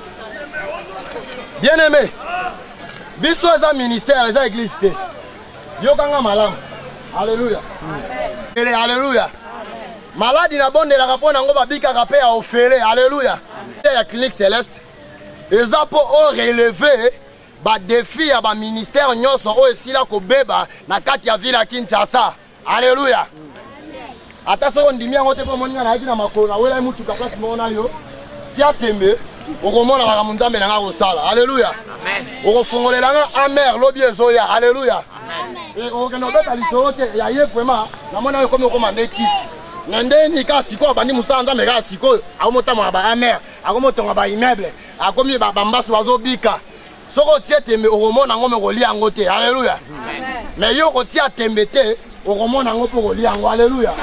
bien aimé biso eza ministère eza église te yokanga malamu alléluia alléluia maladi na bondelaka mpo nango babikaka mpe ya ofele alléluia ya clinique céleste eza mpo oreleve badefi ya baministère nyonso oyo esila kobeba na kati ya ville ya Kinshasa alléluia ata soko ndimi yango te mpo moninga nayaki na makolo nawela mutuka place moko na yo tia tembe okomona makambo nzambe na nga kosala alléluia okofungolelanga amer lobi ezoya alléluia okende obeta lisolo te ya ye vraiment namona yo komi okoma nde kisi na ndeni kaka sikoyo bandi mosala nzambe kaka sikoyo akomotamaka baamer akomotonga baimmeuble akomi bambaso bazobika soki otie tembe okomona yango me kolia yango te alléluia mais yo kotia tembe te okomona yango mpo kolia yango alléluia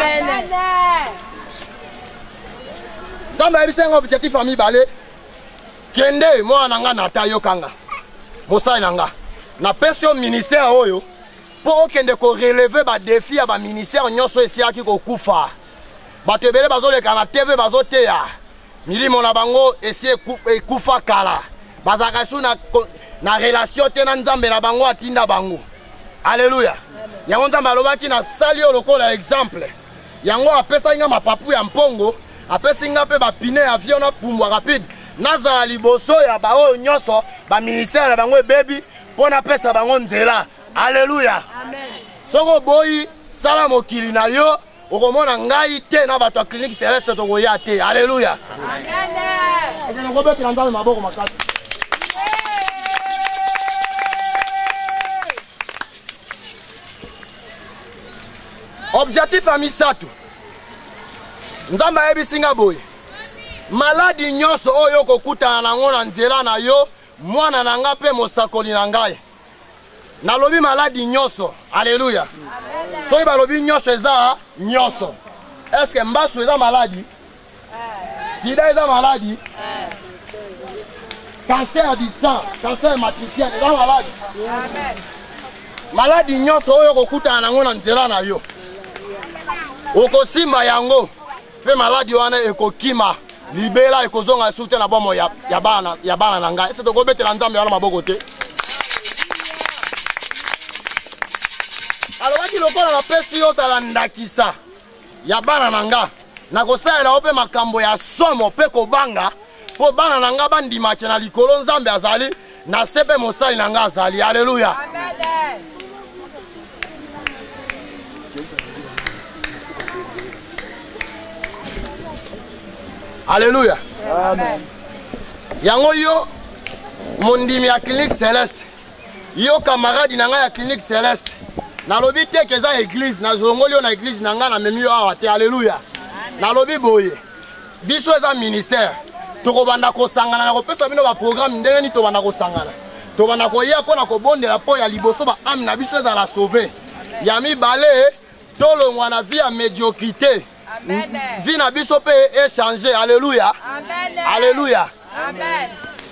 nzambe ayebisa yango objectif ya mibale kende mwana na nga nata yokanga mosali na nga napesi yo ministère oyo mpo okende koreleve badefi ya baministère nyonso esilaki kokufa bato ebele bazoleka na tv bazoteya milimo na bango esi ekufa kala bazalaka su na relation te na nzambe na bango atinda bango alléluia yango nzambe alobaki nasali yo lokola exemple yango apesaki nga mapapu ya mpongo apesi nga mpe bapine ya avion na pumbwa rapide nazala liboso ya baoyo nyonso baministère na bango ebebi mpo napesa bango nzela alléluia soki oboyi sala mokili na yo okomona ngai te na bato ya clinique céleste tokoya te alléluia okobetela nzambe maboko makasi objectif ya misato nzambe ayebisi nga boye maladi nyonso oyo okokutana nango na nzela na yo mwana na nga mpe mosakoli na ngai nalobi maladi nyonso alléluia soki balobi nyonso eza nyonso eske mbasu eza maladi sida eza maladi cancer du sang cancer matriciel eza maladi maladi nyonso oyo okokutana nango na nzela na yo okosimba yango mpe maladi wana ekokima libela ekozonga esu te na bomo ya bana na ngai ese tokobetela nzambe wana maboko te alobaki lokola napesi yo ozala ndakisa ya bana na nga nakosalela yo mpe makambo ya somo mpe kobanga mpo bana na nga bandimaki na likolo nzambe azali na se mpe mosali na nga azali alleluya Alléluia. Amen. Yango yo mondimi ya clinique céleste. Yo camarade na nga ya clinique Céleste. Na lobi te que za église na zongoli na église na nga na memi awa te. Alléluia. Na lobi boye. Biso eza ministère. Tokobanda ko sangana na ko pesa bino ba programme ndenge ni tobanda ko sangana. Tobanda ko ya pona ko bondela po ya liboso ba âme na biso eza la sauver. Ya mibale tolongwa na vie ya médiocrité. Amen. Vie na biso pe échanger. Alléluia. Amen. Alléluia. Amen.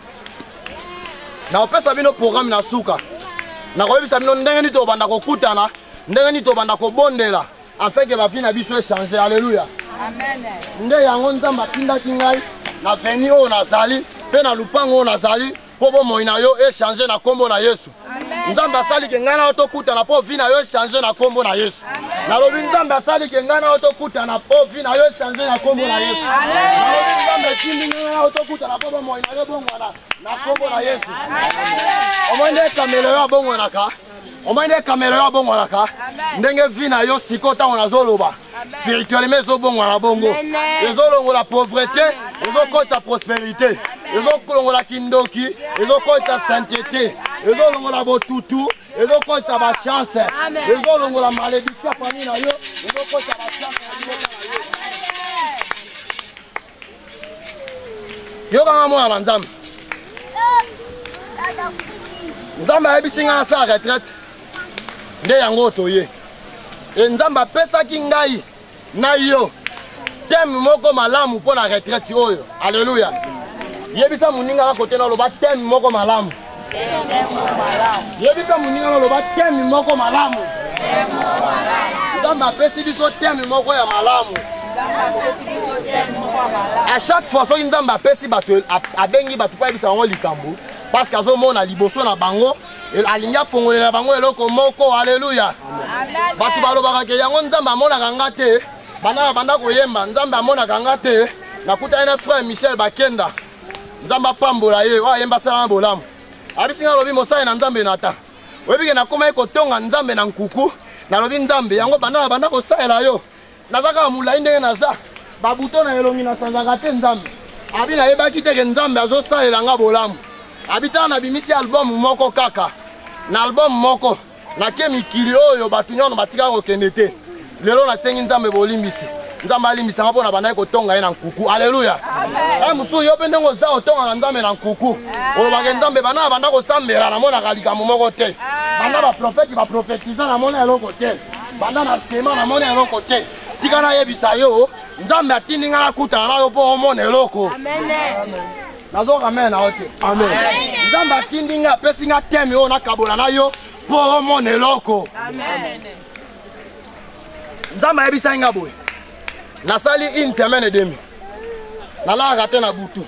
Na opesa bino programme na suka. Na koyebisa bino ndenge ni tobanda ko kutana, ndenge ni tobanda ko bondela afin que la vie na biso échanger. Alléluia. Amen. Nde yango nzamba tindaki ngai na veni o nazali pe na lupango o nazali po bomoi na yo échanger na kombo na Yesu. Nzamba asali ke ngai na yo tokutana po vie na yo échanger na kombo na Yesu. Nalobi nzamba asali ke ngai na yo tokutana po vie na yo échanger na kombo na Yesu. Nalobi nzamba etindi ngai na yo tokutana po bomoi na yo bongwana na kombo na Yesu. Omoi nde kamelo yo abongwanaka. Omoi nde kamelo yo abongwanaka. Ndenge vie na yo siko ntango nazoloba spirituellement ezobongwana bongo. Ezolongola pauvreté, ezokota prospérité. Ezolongola kindoki, ezokota sainteté. Ezolongola botutu, ezokota ba chance. Ezolongola malédiction famille na yo, ezokota ba chance. Yo kanga mwana nzambe. Nzambe ayebisinga na sa retraite. Nde yango toye. E nzambe apesaki ngai na yo teme moko malamu mpo na retraite oyo. Alléluia. Yebisa muninga na kote na loba teme moko malamu. Yebisa muninga na loba teme moko malamu. Nzambe apesi biso teme moko ya malamu. À chaque fois soki nzambe apesi bato abengi bato po yebisa bango likambo parce que azomona liboso na bango alingi afongolela bango eloko moko. Alléluia. Bato balobaka ke yango nzambe amonaka nga te banda banda koyemba nzambe amonaka nga te nakutani na frère Michel Bakenda nzambe apambola ye oyo ayemba asala na bolamu abisinga alobi mosali na nzambe nata oyebike nakoma ye kotonga nzambe na nkuku nalobi nzambe yango banda kosalela yo naza kaka molai ndenge naza babuto na elongi nasanzaka te nzambe abi nayebaki teke nzambe azosalela nga bolamu abi tala nabimisi album moko kaka na album moko nake mikili oyo bato nyono batikaka kokende te lelo nasengi nzambe bolimbisi nzambe alimbisanga mpo na bandaki kotonga ye na nkuku. Alléluia. Mosusu yo mpe ndenge oza otongaka nzambe na nkuku olobaka nzambe bana banda kosambela namonaka likambo moko te banda baprofeti baprofetiza namona eloko te banda na sema namona eloko te tika nayebisa yo nzambe atindi nga nakutana na yo mpo omona eloko. Nazoka amen na yo te. Nzambe atindi nga apesi nga teme oyo nakabola na yo mpo omona eloko. Nzambe ayebisaki nga boye nasali une semaine et demie nalalaka te na butu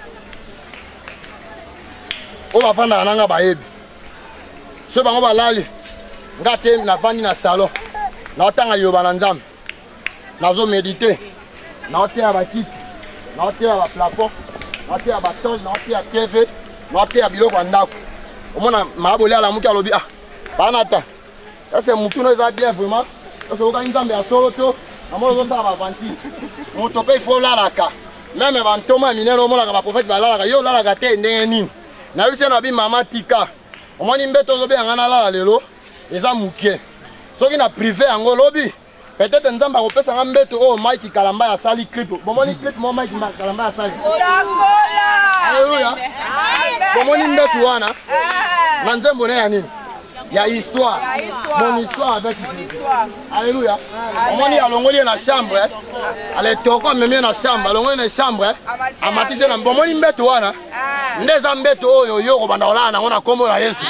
oyo bafandaka na nga bayebi so bango balali nga te navandi na salon naotanga liloba na nzambe nazomedite naoteya bakiti naoteya baplafond naoteya batole naoteya tv naoteya biloko ya ndako omona maaboli alamuki alobi banata ese mutu no eza bien vraiment ese okani nzambe ya solo to namona ozosala bavantire moto mpe ifo olalaka meme bantoma ya minene omonaka baprofete balalaka yo olalaka te ndenge nini nayebisi na bimama tika omoni mbeto ozobeyanga nalala lelo eza mokie soki na privé yango lobi peut-être nzambe akopesanga mbeto oyo Mike Kalamba asali clip bomoni clip mo Mike Kalamba asali. Alléluia. Bomoni mbeto wana na nzembo ne ya nini ya histoire mon histoire avec Jésus. Alléluia. Omoni alongoli na chambre aletoko memie na chambre alongoli na chambre amatize na bomoni mbeto wana ndeza mbeto oyo yo kobanda olala nango na kombo la Yesu.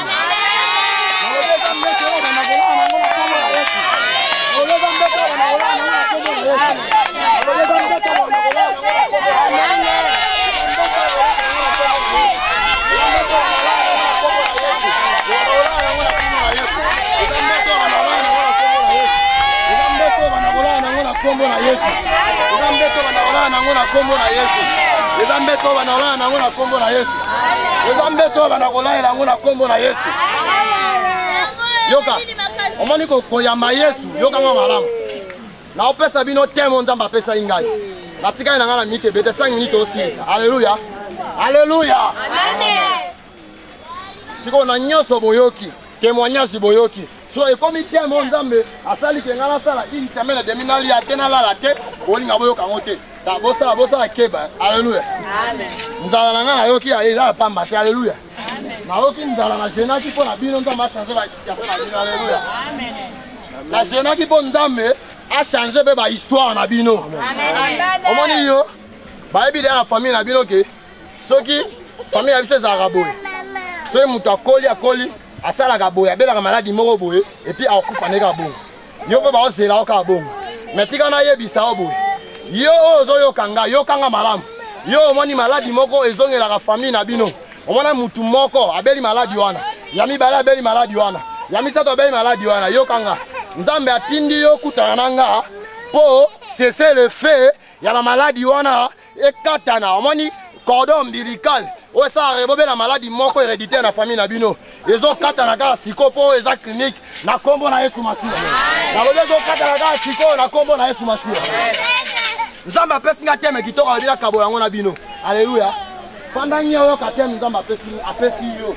Kombo na Yesu. Eza mbeto banaolana nango na kombo na Yesu. Eza mbeto banaolana nango na kombo na Yesu. Eza mbeto banakolala nango na kombo na Yesu. Yoka. Omoni koyamba Yesu, yoka nga malamu. Na opesa bino temo nzamba apesa ingai. Natika na ngana mite bete 5 minutes osilisa. Alléluia. Alléluia. Amen. siko na nyoso boyoki témoignage boyoki so ekomi temo nzambe asali ke ngala sala il tamela deminali atena la te olinga boyoka ngote ta bosa keba alléluia amen nzala na ngala yoki ya eza pamba te alléluia amen na yoki nzala na jena ki pona bino nzamba changer ba situation na bino alléluia amen na jena ki pona nzambe a changer be ba histoire na bino amen omoni yo ba ebi de la famille na bino ke soki famille ya biso za raboye so mutu akoli asalaka boye abelaka maladi moko boye epi akufa ndeka bongo yo mpe baozela oka bongo me tika nayebisa o boye yo oyo ozoyokanga yokanga malamu yo omoni maladi moko ezongelaka famille na bino omona mutu moko abeli maladi wana ya mibale abeli maladi wana ya misato abeli maladi wana yokanga nzambe atindi yo kutana na nga mpo cesser le fait ya bamaladi wana ekatana omoni cordon ombilical oyo esalaka ebobela maladi moko héréditaire na famille na bino ezokatana kaka siko mpo eza clinique na nkombo na Yesu Masiya nakoli ezokatana kaka siko na nkombo na Yesu Masiya nzambe apesi nga teme kitoko abila kabo yango na bino alleluya panda nye oyoka teme nzambe apesi yo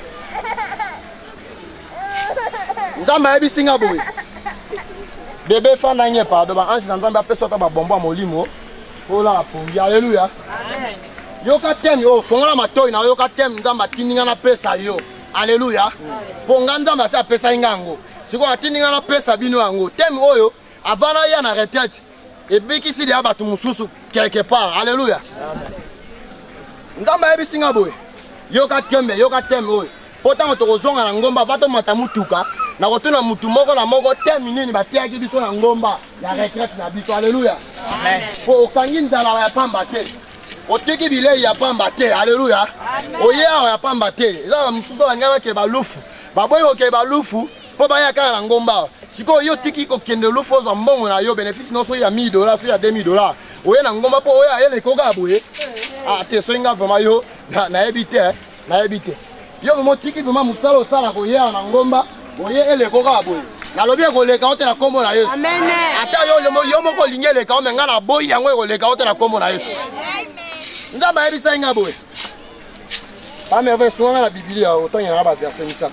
nzambe ayebisi nga boye bebe fanda nye pardon baange na nzambe apesi ota babombo ya molimo olaka pongi alleluya yoka teme yo fongola matoi na yoka teme nzambe atindi nga napesa yo alleluya ponga nzambe asi apesa nga yango sikoyo atindi nga napesa bino yango teme oyo avana ya na retraite ebikisili ya bato mosusu quelque part alleluya nzambe ayebisi nga boye yoka teme oyo mpo ntango tokozonga na ngomba va tomata mutuka na kotuna mutu moko na moko teme nini batiaki biso na ngomba ya retraite na biso alleluya mpo okangi nzala ya pamba te otiki bilei ya pamba te alleluya oye awa ya pamba te eza bamosusu balingai bakele balufu baboyi kokele balufu mpo baya kaka na ngomba sikoyo yo tiki kokende lufu ozwa mbongo na yo bénéfice nyonso ya $1000 so ya $2000 oye na ngomba mpo oyo ayelekoka boye te soki nga vraimen yo nayebi te yo vraimen otiki vraimen mosala osala koyeya na ngomba oye elekoka boye nalobi ekoleka o te na nkombo na Yesu ata yo moko olingi eleka o me nga na boyi yango ekoleka o te na nkombo na Yesu nzambe ayebisa nga boye bamerveille sunganga na bibilia otongela baverse misato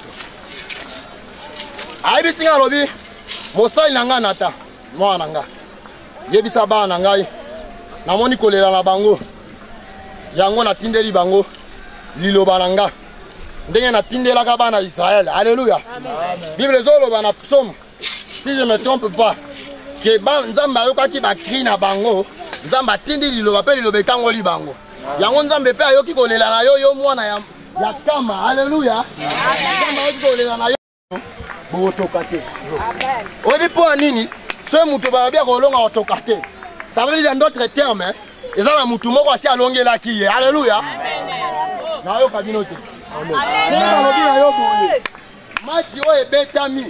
ayebisi nga alobi mosali na ngai nata mwana na ngai yebisa bana na ngai namoni kolela na bango yango natindeli bango liloba na ngai ndenge natindelaka bana Israël alleluya bible ezoloba na psaume si je me trompe pas ke nzambe ayokaki bakri na bango nzambe atindi liloba mpe liloba ekangoli bango yango nzambe mpe ayoki kolela na yo mwana ya kama alleluya nzambe ayoki kolela na yo botoka te oyebi mpo ya nini so mutu balobi akolonga kotoka te ça veut dire en d'autres termes eza na mutu moko asi alongelaki ye alleluya nayoka bino te balobi na yo boye mati oyo ebetami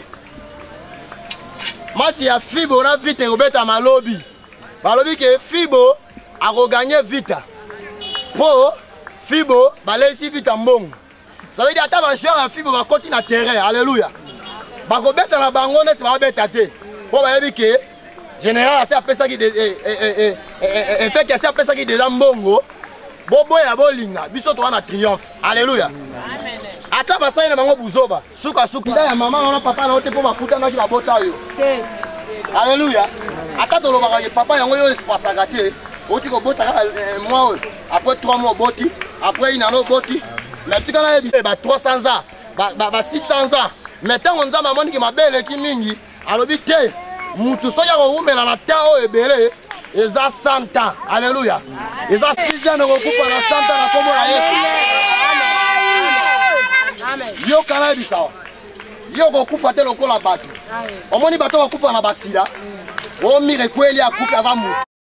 mati ya fibo na vite ekobeta malobi balobi ke fibo akoganye vita mpo fibo baleisi vita mbongo ça veut dire ata bajoueur ya fibo bakoti na terrain alleluya bakobeta na bango neti bakobeta te mpo bayebi ke général asi apesaki efeki asi apesaki deja mbongo boboya bolinga biso toza na triomphe alleluya ata basali na bango buzoba sukasuka nda ya mama wana papa na yo te mpo bakutanaki babota yo alleluya ata tolobaka ke papa yango yo espasaka te oti kobotaka mwa oyo après 3 mois oboti après inano oboti mais tika nayebi ba 300 ans ba 600 ans mais ntango nzambe amoniki mabe eleki mingi alobi te mutu soki akowumela na temps oyo ebele eza 100 ans alleluya eza 6 ans ekokufa na 100 ans na kombo na Yesu yo kana yebisawa yo kokufa te lokola bato omoni bato bakufa na baksida omire ekweli akufi aza mutu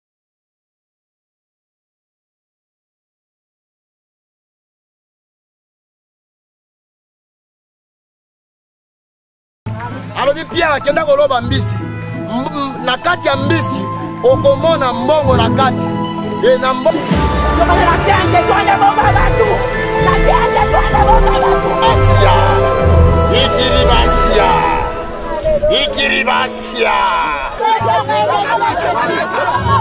alobi Pierre akenda koloba mbisi na kati ya mbisi okomona mbongo na kati na mbongo Asia ikiribasia